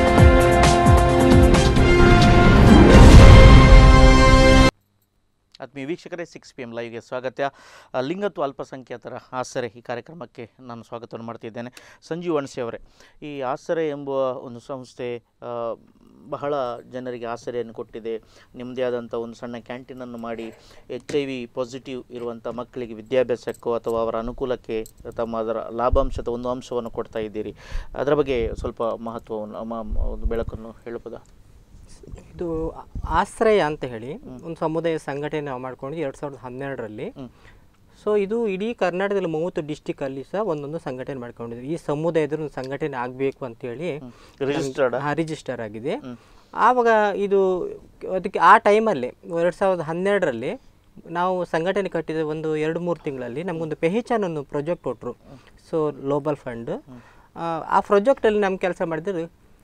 ಆತ್ಮೀಯ ಆತ್ಮೀಯ ವೀಕ್ಷಕರೇ 6 PM ಲೈವ್ಗೆ ಸ್ವಾಗತ. ಲಿಂಗತ್ವ ಅಲ್ಪಸಂಖ್ಯಾತರ ಆಸರೆ ಈ ಕಾರ್ಯಕ್ರಮಕ್ಕೆ ನಾನು ಸ್ವಾಗತವನ್ನು ಮಾಡ್ತಿದ್ದೇನೆ. ಸಂಜೀವ್ ವಣ್ಸೆ ಅವರೇ, ಈ ಆಸರೆ ಎಂಬುವ ಒಂದು ಸಂಸ್ಥೆ ಬಹಳ ಜನರಿಗೆ ಆಸರೆಯನ್ನು ಕೊಟ್ಟಿದೆ. ನಿಮ್ಮದೇ ಆದಂಥ ಒಂದು ಸಣ್ಣ ಕ್ಯಾಂಟೀನನ್ನು ಮಾಡಿ HIV ಪಾಸಿಟಿವ್ ಇರುವಂಥ ಮಕ್ಕಳಿಗೆ ವಿದ್ಯಾಭ್ಯಾಸಕ್ಕೋ ಅಥವಾ ಅವರ ಅನುಕೂಲಕ್ಕೆ ಅದರ ಲಾಭಾಂಶದ ಒಂದು ಅಂಶವನ್ನು ಕೊಡ್ತಾ ಇದ್ದೀರಿ. ಅದರ ಬಗ್ಗೆ ಸ್ವಲ್ಪ ಮಹತ್ವವನ್ನು ಒಂದು ಬೆಳಕನ್ನು ಹೇಳ್ಬೋದಾ? ಇದು ಆಶ್ರಯ ಅಂತ ಹೇಳಿ ಒಂದು ಸಮುದಾಯ ಸಂಘಟನೆ ನಾವು ಮಾಡ್ಕೊಂಡು 2012ರಲ್ಲಿ. ಸೊ ಇದು ಇಡೀ ಕರ್ನಾಟಕದಲ್ಲಿ 30 ಡಿಸ್ಟಿಕಲ್ಲಿ ಸಹ ಒಂದೊಂದು ಸಂಘಟನೆ ಮಾಡ್ಕೊಂಡಿದ್ವಿ. ಈ ಸಮುದಾಯದ ಒಂದು ಸಂಘಟನೆ ಆಗಬೇಕು ಅಂತೇಳಿ ರಿಜಿಸ್ಟರ್ ಆಗಿದೆ. ಆವಾಗ ಇದು ಅದಕ್ಕೆ ಆ ಟೈಮಲ್ಲಿ 2012ರಲ್ಲಿ ನಾವು ಸಂಘಟನೆ ಕಟ್ಟಿದ ಒಂದು 2-3 ತಿಂಗಳಲ್ಲಿ ನಮಗೊಂದು ಪೆಹಿಚಾನ್ ಒಂದು ಪ್ರಾಜೆಕ್ಟ್ ಕೊಟ್ಟರು. ಸೊ ಗ್ಲೋಬಲ್ ಫಂಡ್ ಆ ಪ್ರಾಜೆಕ್ಟಲ್ಲಿ ನಮ್ಮ ಕೆಲಸ ಮಾಡಿದ್ರು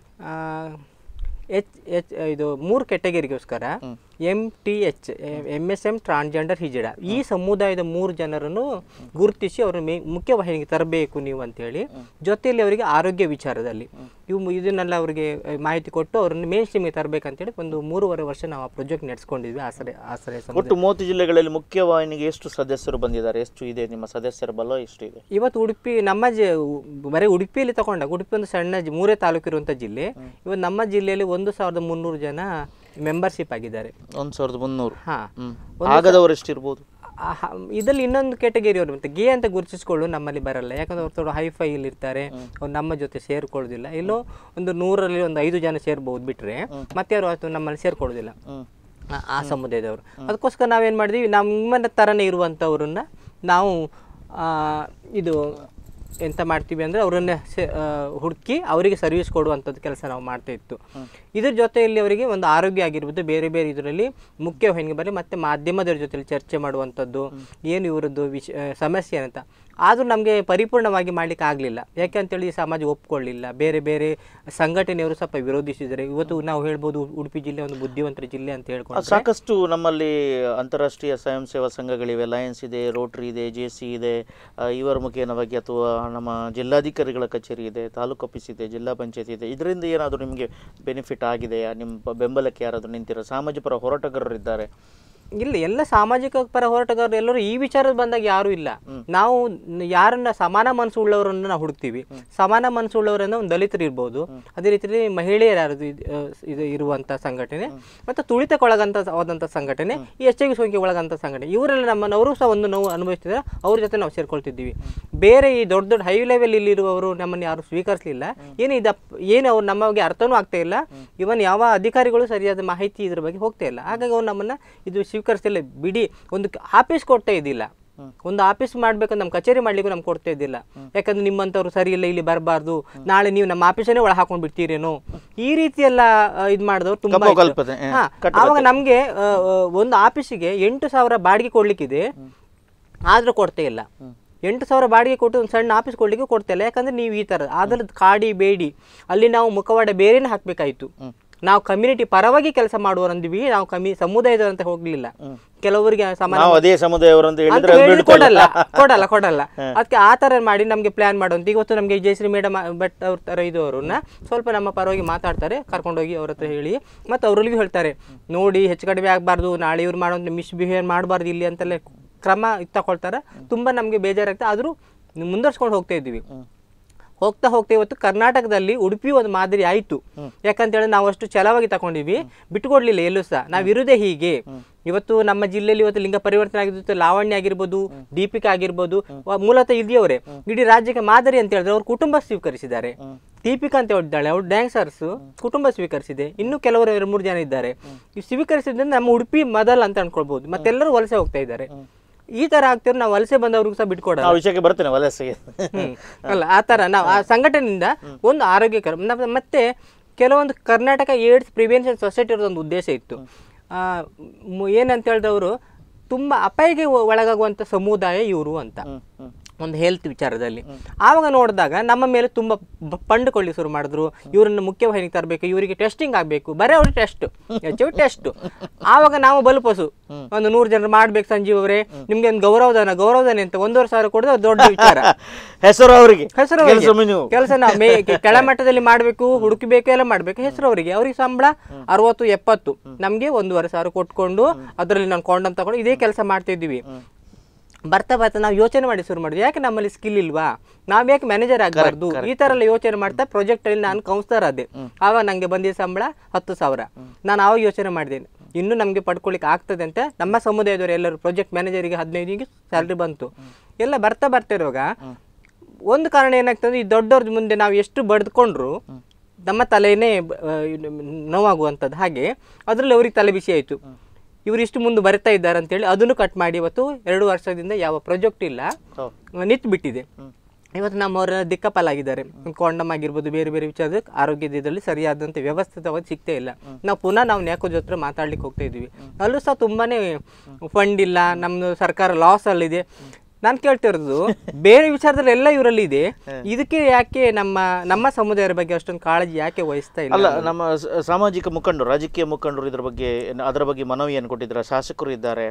ಇದು 3 ಕ್ಯಾಟಗರಿಗೋಸ್ಕರ MTH MSM ಟ್ರಾನ್ಸ್ಜೆಂಡರ್ ಹಿಜಡ ಈ ಸಮುದಾಯದ 3 ಜನರನ್ನು ಗುರುತಿಸಿ ಅವ್ರನ್ನ ಮುಖ್ಯವಾಹಿನಿಗೆ ತರಬೇಕು ನೀವು ಅಂತೇಳಿ, ಜೊತೆಯಲ್ಲಿ ಅವರಿಗೆ ಆರೋಗ್ಯ ವಿಚಾರದಲ್ಲಿ ಇದನ್ನೆಲ್ಲ ಅವರಿಗೆ ಮಾಹಿತಿ ಕೊಟ್ಟು ಅವ್ರನ್ನ ಮೇನ್ ಸ್ಟ್ರೀಮಿಗೆ ತರಬೇಕಂತೇಳಿ ಒಂದು 3.5 ವರ್ಷ ನಾವು ಆ ಪ್ರಾಜೆಕ್ಟ್ ನಡೆಸ್ಕೊಂಡಿದ್ವಿ. ಆಸರೆ ಒಟ್ಟು 30 ಜಿಲ್ಲೆಗಳಲ್ಲಿ ಮುಖ್ಯವಾಹಿನಿಗೆ ಎಷ್ಟು ಸದಸ್ಯರು ಬಂದಿದ್ದಾರೆ? ಎಷ್ಟು ಇದೆ ನಿಮ್ಮ ಸದಸ್ಯರ ಬಲ? ಎಷ್ಟು ಇದೆ ಇವತ್ತು? ಉಡುಪಿ ನಮ್ಮ ಬರೀ ಉಡುಪಿಯಲ್ಲಿ ತಗೊಂಡಾಗ ಉಡುಪಿ ಒಂದು ಸಣ್ಣ 3 ತಾಲೂಕು ಇರುವಂಥ ಜಿಲ್ಲೆ. ಇವತ್ತು ನಮ್ಮ ಜಿಲ್ಲೆಯಲ್ಲಿ 1300 ಜನ ಮೆಂಬರ್ಶಿಪ್ ಆಗಿದ್ದಾರೆ. 1300. ಹಾಂ, ಆಗದವರು ಎಷ್ಟಿರ್ಬೋದು? ಇದರಲ್ಲಿ ಇನ್ನೊಂದು ಕ್ಯಾಟಗರಿ ಅವರು ಮತ್ತೆ ಗೇ ಅಂತ ಗುರುತಿಸ್ಕೊಳ್ಳು ನಮ್ಮಲ್ಲಿ ಬರಲ್ಲ. ಯಾಕಂದ್ರೆ ಅವ್ರು ಥೋड़ा ಹೈಫೈಲಿ ಇರ್ತಾರೆ, ಅವ್ರು ನಮ್ಮ ಜೊತೆ ಸೇರ್ಕೊಳ್ಳೋದಿಲ್ಲ. ಎಲ್ಲೋ ಒಂದು 100ರಲ್ಲಿ ಒಂದು 5 ಜನ ಸೇರ್ಬೋದು ಬಿಟ್ರೆ ಮತ್ತೆ ಅವರು ನಮ್ಮಲ್ಲಿ ಸೇರ್ಕೊಳ್ಳೋದಿಲ್ಲ ಆ ಸಮುದಾಯದವರು. ಅದಕ್ಕೋಸ್ಕರ ನಾವೇನು ಮಾಡಿದ್ವಿ, ನಮ್ಮನ್ನ ಥರನೇ ಇರುವಂಥವ್ರನ್ನ ನಾವು ಇದು ಎಂತ ಮಾಡ್ತೀವಿ ಅಂದರೆ ಅವರನ್ನ ಹುಡುಕಿ ಅವರಿಗೆ ಸರ್ವಿಸ್ ಕೊಡುವಂಥದ್ದು ಕೆಲಸ ನಾವು ಮಾಡ್ತಾ ಇತ್ತು. ಇದ್ರ ಜೊತೆಯಲ್ಲಿ ಅವರಿಗೆ ಒಂದು ಆರೋಗ್ಯ ಆಗಿರ್ಬೋದು, ಬೇರೆ ಬೇರೆ ಇದರಲ್ಲಿ ಮುಖ್ಯವಾಹಿನಿಗೆ ಬರಲಿ ಮತ್ತು ಮಾಧ್ಯಮದವ್ರ ಜೊತೆಲಿ ಚರ್ಚೆ ಮಾಡುವಂಥದ್ದು, ಏನು ಇವರದ್ದು ಸಮಸ್ಯೆ ಅಂತ. ಆದರೂ ನಮಗೆ ಪರಿಪೂರ್ಣವಾಗಿ ಮಾಡಲಿಕ್ಕೆ ಆಗಲಿಲ್ಲ. ಯಾಕೆಂತೇಳಿ ಸಮಾಜ ಒಪ್ಕೊಳ್ಳಿಲ್ಲ. ಬೇರೆ ಬೇರೆ ಸಂಘಟನೆಯವರು ಸ್ವಲ್ಪ ವಿರೋಧಿಸಿದ್ದಾರೆ. ಇವತ್ತು ನಾವು ಹೇಳ್ಬೋದು ಉಡುಪಿ ಜಿಲ್ಲೆ ಒಂದು ಬುದ್ಧಿವಂತರ ಜಿಲ್ಲೆ ಅಂತ ಹೇಳ್ಕೊಂಡು ಸಾಕಷ್ಟು ನಮ್ಮಲ್ಲಿ ಅಂತಾರಾಷ್ಟ್ರೀಯ ಸ್ವಯಂ ಸೇವಾ ಸಂಘಗಳಿವೆ. ಲಯನ್ಸ್ ಇದೆ, ರೋಟರಿ ಇದೆ, JC ಇದೆ. ಇವರ ಮುಖೇನವಾಗಿ ಅಥವಾ ನಮ್ಮ ಜಿಲ್ಲಾಧಿಕಾರಿಗಳ ಕಚೇರಿ ಇದೆ, ತಾಲೂಕು ಆಫೀಸ್ ಇದೆ, ಜಿಲ್ಲಾ ಪಂಚಾಯತ್ ಇದೆ. ಇದರಿಂದ ಏನಾದರೂ ನಿಮಗೆ ಬೆನಿಫಿಟ್ ಆಗಿದೆಯಾ? ನಿಮ್ಮ ಬೆಂಬಲಕ್ಕೆ ಯಾರಾದರೂ ನಿಂತಿರೋ ಸಾಮಾಜಿಕ ಪರ ಹೋರಾಟಗಾರರು ಇದ್ದಾರೆ? ಇಲ್ಲ, ಎಲ್ಲ ಸಾಮಾಜಿಕ ಪರ ಹೋರಾಟಗಾರರು ಎಲ್ಲರೂ ಈ ವಿಚಾರದ ಬಂದಾಗ ಯಾರೂ ಇಲ್ಲ. ನಾವು ಯಾರನ್ನ ಸಮಾನ ಮನಸ್ಸು ಉಳ್ಳವರನ್ನು ನಾವು ಹುಡುಕ್ತೀವಿ. ಸಮಾನ ಮನಸ್ಸು ಉಳ್ಳವರನ್ನ ಒಂದು ದಲಿತರು ಇರ್ಬೋದು, ಅದೇ ರೀತಿಯಲ್ಲಿ ಮಹಿಳೆಯರು ಯಾರದು ಇದು ಇರುವಂಥ ಸಂಘಟನೆ, ಮತ್ತು ತುಳಿತಕ್ಕೊಳಗಂತ ಸಂಘಟನೆ, ಈ HIV ಸೋಂಕಿಗೆ ಒಳಗಂಥ ಸಂಘಟನೆ, ಇವರೆಲ್ಲ ಅವರು ಸಹ ಒಂದು ನೋವು ಅನುಭವಿಸ್ತಿದ್ದಾರೆ. ಅವ್ರ ಜೊತೆ ನಾವು ಸೇರ್ಕೊಳ್ತಿದ್ದೀವಿ. ಬೇರೆ ಈ ದೊಡ್ಡ ದೊಡ್ಡ ಹೈ ಲೆವೆಲ್ ಇಲ್ಲಿರುವವರು ನಮ್ಮನ್ನು ಯಾರು ಸ್ವೀಕರಿಸಲಿಲ್ಲ. ಏನು ಅವ್ರು ನಮಗೆ ಅರ್ಥನೂ ಆಗ್ತಾ ಇಲ್ಲ. ಇವನ್ ಯಾವ ಅಧಿಕಾರಿಗಳು ಸರಿಯಾದ ಮಾಹಿತಿ ಇದ್ರ ಬಗ್ಗೆ ಹೋಗ್ತಾ ಇಲ್ಲ. ಹಾಗಾಗಿ ಅವ್ರು ನಮ್ಮನ್ನು ಇದು ಸ್ವೀಕರಿಸ್ತಿಲ್ಲ. ಬಿಡಿ, ಒಂದು ಆಫೀಸ್ ಕೊಡ್ತಾ ಇದ್ದಿಲ್ಲ. ಒಂದು ಆಫೀಸ್ ಮಾಡ್ಬೇಕಂದ್ರೆ ನಮ್ಮ ಕಚೇರಿ ಮಾಡ್ಲಿಕ್ಕೂ ನಮ್ಗೆ ಕೊಡ್ತಾ ಇದ್ದಿಲ್ಲ. ಯಾಕಂದ್ರೆ ನಿಮ್ಮಂಥವ್ರು ಸರಿ ಇಲ್ಲ, ಇಲ್ಲಿ ಬರಬಾರ್ದು, ನಾಳೆ ನೀವು ನಮ್ಮ ಆಫೀಸನ್ನೇ ಒಳ ಹಾಕೊಂಡ್ ಬಿಡ್ತೀರೇನೋ, ಈ ರೀತಿ ಎಲ್ಲ ಇದು ಮಾಡಿದವ್ರು ತುಂಬಾ. ಆವಾಗ ನಮ್ಗೆ ಒಂದು ಆಫೀಸಿಗೆ 8,000 ಬಾಡಿಗೆ ಕೊಡ್ಲಿಕ್ಕಿದೆ, ಆದ್ರೂ ಕೊಡ್ತಾ ಇಲ್ಲ. 8,000 ಬಾಡಿಗೆ ಕೊಟ್ಟು ಒಂದು ಸಣ್ಣ ಆಫೀಸ್ ಕೊಡ್ಲಿಕ್ಕೆ ಕೊಡ್ತಾ ಇಲ್ಲ. ಯಾಕಂದ್ರೆ ನೀವು ಈ ಥರ ಅದ್ರದ್ದು ಕಾಡಿ ಬೇಡಿ ಅಲ್ಲಿ ನಾವು ಮುಖವಾಡ ಬೇರೆನೇ ಹಾಕ್ಬೇಕಾಯ್ತು. ನಾವು ಕಮ್ಯುನಿಟಿ ಪರವಾಗಿ ಕೆಲಸ ಮಾಡುವರಂದ್ವಿ, ನಾವು ಸಮುದಾಯದವರಂತ ಹೋಗ್ಲಿಲ್ಲ. ಕೆಲವರಿಗೆ ಕೊಡಲ್ಲ. ಅದಕ್ಕೆ ಆ ತರ ಮಾಡಿ ನಮ್ಗೆ ಪ್ಲಾನ್ ಮಾಡುವಂತ. ಇವತ್ತು ನಮ್ಗೆ ಜಯಶ್ರೀ ಮೇಡಮ್ ಭಟ್ ಅವ್ರ ತರ ಇದ್ದವ್ರನ್ನ ಸ್ವಲ್ಪ ನಮ್ಮ ಪರವಾಗಿ ಮಾತಾಡ್ತಾರೆ, ಕರ್ಕೊಂಡೋಗಿ ಅವ್ರ ಹತ್ರ ಹೇಳಿ ಮತ್ತೆ ಅವ್ರಲ್ಲಿಗೂ ಹೇಳ್ತಾರೆ, ನೋಡಿ ಹೆಚ್ಚು ಕಡಿಮೆ ಆಗ್ಬಾರ್ದು, ನಾಳೆ ಇವ್ರು ಮಾಡುವಂತ ಮಿಸ್ಬಿಹೇವ್ ಮಾಡಬಾರ್ದು ಇಲ್ಲಿ ಅಂತೆಲ್ಲ ಕ್ರಮ ತಗೊಳ್ತಾರೆ. ತುಂಬಾ ನಮ್ಗೆ ಬೇಜಾರಾಗ್ತದೆ. ಆದ್ರೂ ಮುಂದುವರ್ಸ್ಕೊಂಡು ಹೋಗ್ತಾ ಇದ್ವಿ. ಹೋಗ್ತಾ ಇವತ್ತು ಕರ್ನಾಟಕದಲ್ಲಿ ಉಡುಪಿ ಒಂದು ಮಾದರಿ ಆಯ್ತು. ಯಾಕಂತೇಳಿ ನಾವು ಅಷ್ಟು ಛಲವಾಗಿ ತಗೊಂಡಿವಿ, ಬಿಟ್ಟುಕೊಡ್ಲಿಲ್ಲ ಎಲ್ಲೂ ಸಹ. ನಾವಿರುವುದೇ ಹೀಗೆ. ಇವತ್ತು ನಮ್ಮ ಜಿಲ್ಲೆಯಲ್ಲಿ ಇವತ್ತು ಲಿಂಗ ಪರಿವರ್ತನೆ ಆಗಿದ್ದು ಲಾವಣ್ಯ ಆಗಿರ್ಬೋದು, ದೀಪಿಕಾ ಆಗಿರ್ಬೋದು, ಮೂಲತಃ ಇದೆಯವರೇ ಇಡೀ ರಾಜ್ಯಕ್ಕೆ ಮಾದರಿ ಅಂತ ಹೇಳಿದ್ರೆ ಅವ್ರು ಕುಟುಂಬ ಸ್ವೀಕರಿಸಿದ್ದಾರೆ. ದೀಪಿಕಾ ಅಂತ ಹೇಳಿದ್ದಾಳೆ, ಅವ್ರು ಡ್ಯಾನ್ಸರ್ಸ್, ಕುಟುಂಬ ಸ್ವೀಕರಿಸಿದೆ. ಇನ್ನು ಕೆಲವರು 2-3 ಜನ ಇದ್ದಾರೆ. ಇವ್ರು ನಮ್ಮ ಉಡುಪಿ ಮೊದಲ ಅಂತ ಅನ್ಕೊಳ್ಬಹುದು. ಮತ್ತೆಲ್ಲರೂ ವಲಸೆ ಹೋಗ್ತಾ ಇದ್ದಾರೆ. ಈ ತರ ಆಗ್ತಿರೋ ನಾವು ವಲಸೆ ಬಂದವ್ರಿಗೂ ಸಹ ಬಿಟ್ಕೊಡಲ್ಲ. ವಿಷಯಕ್ಕೆ ಬರ್ತೇನೆ ವಲಸೆಗೆ ಅಲ್ಲ, ಆ ತರ ನಾವು ಆ ಸಂಘಟನೆಯಿಂದ ಒಂದು ಆರೋಗ್ಯಕರ ಮತ್ತೆ ಕೆಲವೊಂದು ಕರ್ನಾಟಕ ಏಡ್ಸ್ ಪ್ರಿವೆನ್ಷನ್ ಸೊಸೈಟಿ ಇರೋದೊಂದು ಉದ್ದೇಶ ಇತ್ತು. ಏನಂತ ಹೇಳಿದವರು ತುಂಬಾ ಅಪಾಯಕ್ಕೆ ಒಳಗಾಗುವಂತ ಸಮುದಾಯ ಇವರು ಅಂತ. ಒಂದು ಹೆಲ್ತ್ ವಿಚಾರದಲ್ಲಿ. ಆವಾಗ ನೋಡಿದಾಗ ನಮ್ಮ ಮೇಲೆ ತುಂಬ ಪಂಡುಕೊಳ್ಳಿ ಶುರು ಮಾಡಿದ್ರು. ಇವರನ್ನು ಮುಖ್ಯವಾಹಿನಿಗೆ ತರಬೇಕು, ಇವರಿಗೆ ಟೆಸ್ಟಿಂಗ್ ಆಗಬೇಕು, ಬರೀ ಅವ್ರಿಗೆ ಟೆಸ್ಟ್. ಆವಾಗ ನಾವು ಬಲುಪಸು ಒಂದು 100 ಜನರು ಮಾಡ್ಬೇಕು ಸಂಜೀವ್ ಅವರೇ, ನಿಮ್ಗೆ ಒಂದು ಗೌರವಧನ ಅಂತ 1,500,000 ಕೊಡೋದು ದೊಡ್ಡ ವಿಚಾರ. ಹೆಸರು ಅವರಿಗೆ ಕೆಲಸ ನಾವು ಕೆಳಮಟ್ಟದಲ್ಲಿ ಮಾಡಬೇಕು, ಹುಡುಕಬೇಕು, ಎಲ್ಲ ಮಾಡಬೇಕು. ಹೆಸರು ಅವ್ರಿಗೆ ಸಂಬಳ 60-70, ನಮಗೆ 1,500,000 ಕೊಟ್ಕೊಂಡು ಅದರಲ್ಲಿ ನಾನು ಕೊಂಡಮ್ ತಗೊಂಡು ಇದೇ ಕೆಲಸ ಮಾಡ್ತಿದ್ವಿ. ಬರ್ತಾ ನಾವು ಯೋಚನೆ ಮಾಡಿ ಶುರು ಮಾಡಿದ್ವಿ, ಯಾಕೆ ನಮ್ಮಲ್ಲಿ ಸ್ಕಿಲ್ ಇಲ್ವಾ, ನಾವ್ ಯಾಕೆ ಮ್ಯಾನೇಜರ್ ಆಗಬಾರ್ದು, ಈ ತರ ಎಲ್ಲ ಯೋಚನೆ ಮಾಡ್ತಾ ಪ್ರಾಜೆಕ್ಟ್ ಅಲ್ಲಿ ನಾನು ಕೌನ್ಸಿಲರ್ ಆದೆ. ಆವಾಗ ನಂಗೆ ಬಂದಿದ್ದ ಸಂಬಳ 10,000. ನಾನು ಆವಾಗ ಯೋಚನೆ ಮಾಡಿದ್ದೇನೆ, ಇನ್ನು ನಮಗೆ ಪಡ್ಕೊಳ್ಳಿಕ್ಕೆ ಆಗ್ತದೆ ಅಂತ. ನಮ್ಮ ಸಮುದಾಯದವರು ಎಲ್ಲರೂ ಪ್ರಾಜೆಕ್ಟ್ ಮ್ಯಾನೇಜರಿಗೆ 15 ಸ್ಯಾಲ್ರಿ ಬಂತು. ಎಲ್ಲ ಬರ್ತಾ ಇರುವಾಗ ಒಂದು ಕಾರಣ ಏನಾಗ್ತದೆ, ಈ ದೊಡ್ಡವ್ರ ಮುಂದೆ ನಾವು ಎಷ್ಟು ಬಡ್ಕೊಂಡ್ರು ನಮ್ಮ ತಲೆನೇ ನೋವಾಗುವಂಥದ್ದು. ಹಾಗೆ ಅದರಲ್ಲಿ ಅವ್ರಿಗೆ ತಲೆ ಬಿಸಿ ಆಯಿತು, ಇವರು ಇಷ್ಟು ಮುಂದೆ ಬರ್ತಾ ಇದ್ದಾರೆ ಅಂತೇಳಿ ಅದನ್ನು ಕಟ್ ಮಾಡಿ ಇವತ್ತು 2 ವರ್ಷದಿಂದ ಯಾವ ಪ್ರಾಜೆಕ್ಟ್ ಇಲ್ಲ, ನಿಂತು ಬಿಟ್ಟಿದೆ. ಇವತ್ತು ನಮ್ಮವರ ದಿಕ್ಕಪಾಲಾಗಿದ್ದಾರೆ. ಕೊಂಡಮ್ ಆಗಿರ್ಬೋದು, ಬೇರೆ ಬೇರೆ ವಿಚಾರದ ಆರೋಗ್ಯದ ಇದರಲ್ಲಿ ಸರಿಯಾದಂಥ ವ್ಯವಸ್ಥಿತವಾಗಿ ಸಿಗ್ತಾ ಇಲ್ಲ. ನಾವು ಪುನಃ ನ್ಯಾಕೋ ಜೊತೆ ಮಾತಾಡ್ಲಿಕ್ಕೆ ಹೋಗ್ತಾ ಇದ್ವಿ, ಅಲ್ಲೂ ಸಹ ತುಂಬಾನೇ ಫಂಡ್ ಇಲ್ಲ, ನಮ್ದು ಸರ್ಕಾರ ಲಾಸ್ ಅಲ್ಲಿದೆ. ನಾನು ಕೇಳ್ತಿರೋದು ಬೇರೆ ವಿಚಾರದಲ್ಲಿ ಎಲ್ಲ ಇವರಲ್ಲಿ ಇದೆ, ಇದಕ್ಕೆ ಯಾಕೆ ನಮ್ಮ ಸಮುದಾಯದ ಬಗ್ಗೆ ಅಷ್ಟೊಂದು ಕಾಳಜಿ ಯಾಕೆ ವಹಿಸ್ತಾ ಇಲ್ಲ? ಅಲ್ಲ, ನಮ್ಮ ಸಾಮಾಜಿಕ ಮುಖಂಡರು, ರಾಜಕೀಯ ಮುಖಂಡರು ಅದರ ಬಗ್ಗೆ ಮನವಿಯನ್ನು ಕೊಟ್ಟಿದ್ದಾರೆ. ಶಾಸಕರು ಇದ್ದಾರೆ,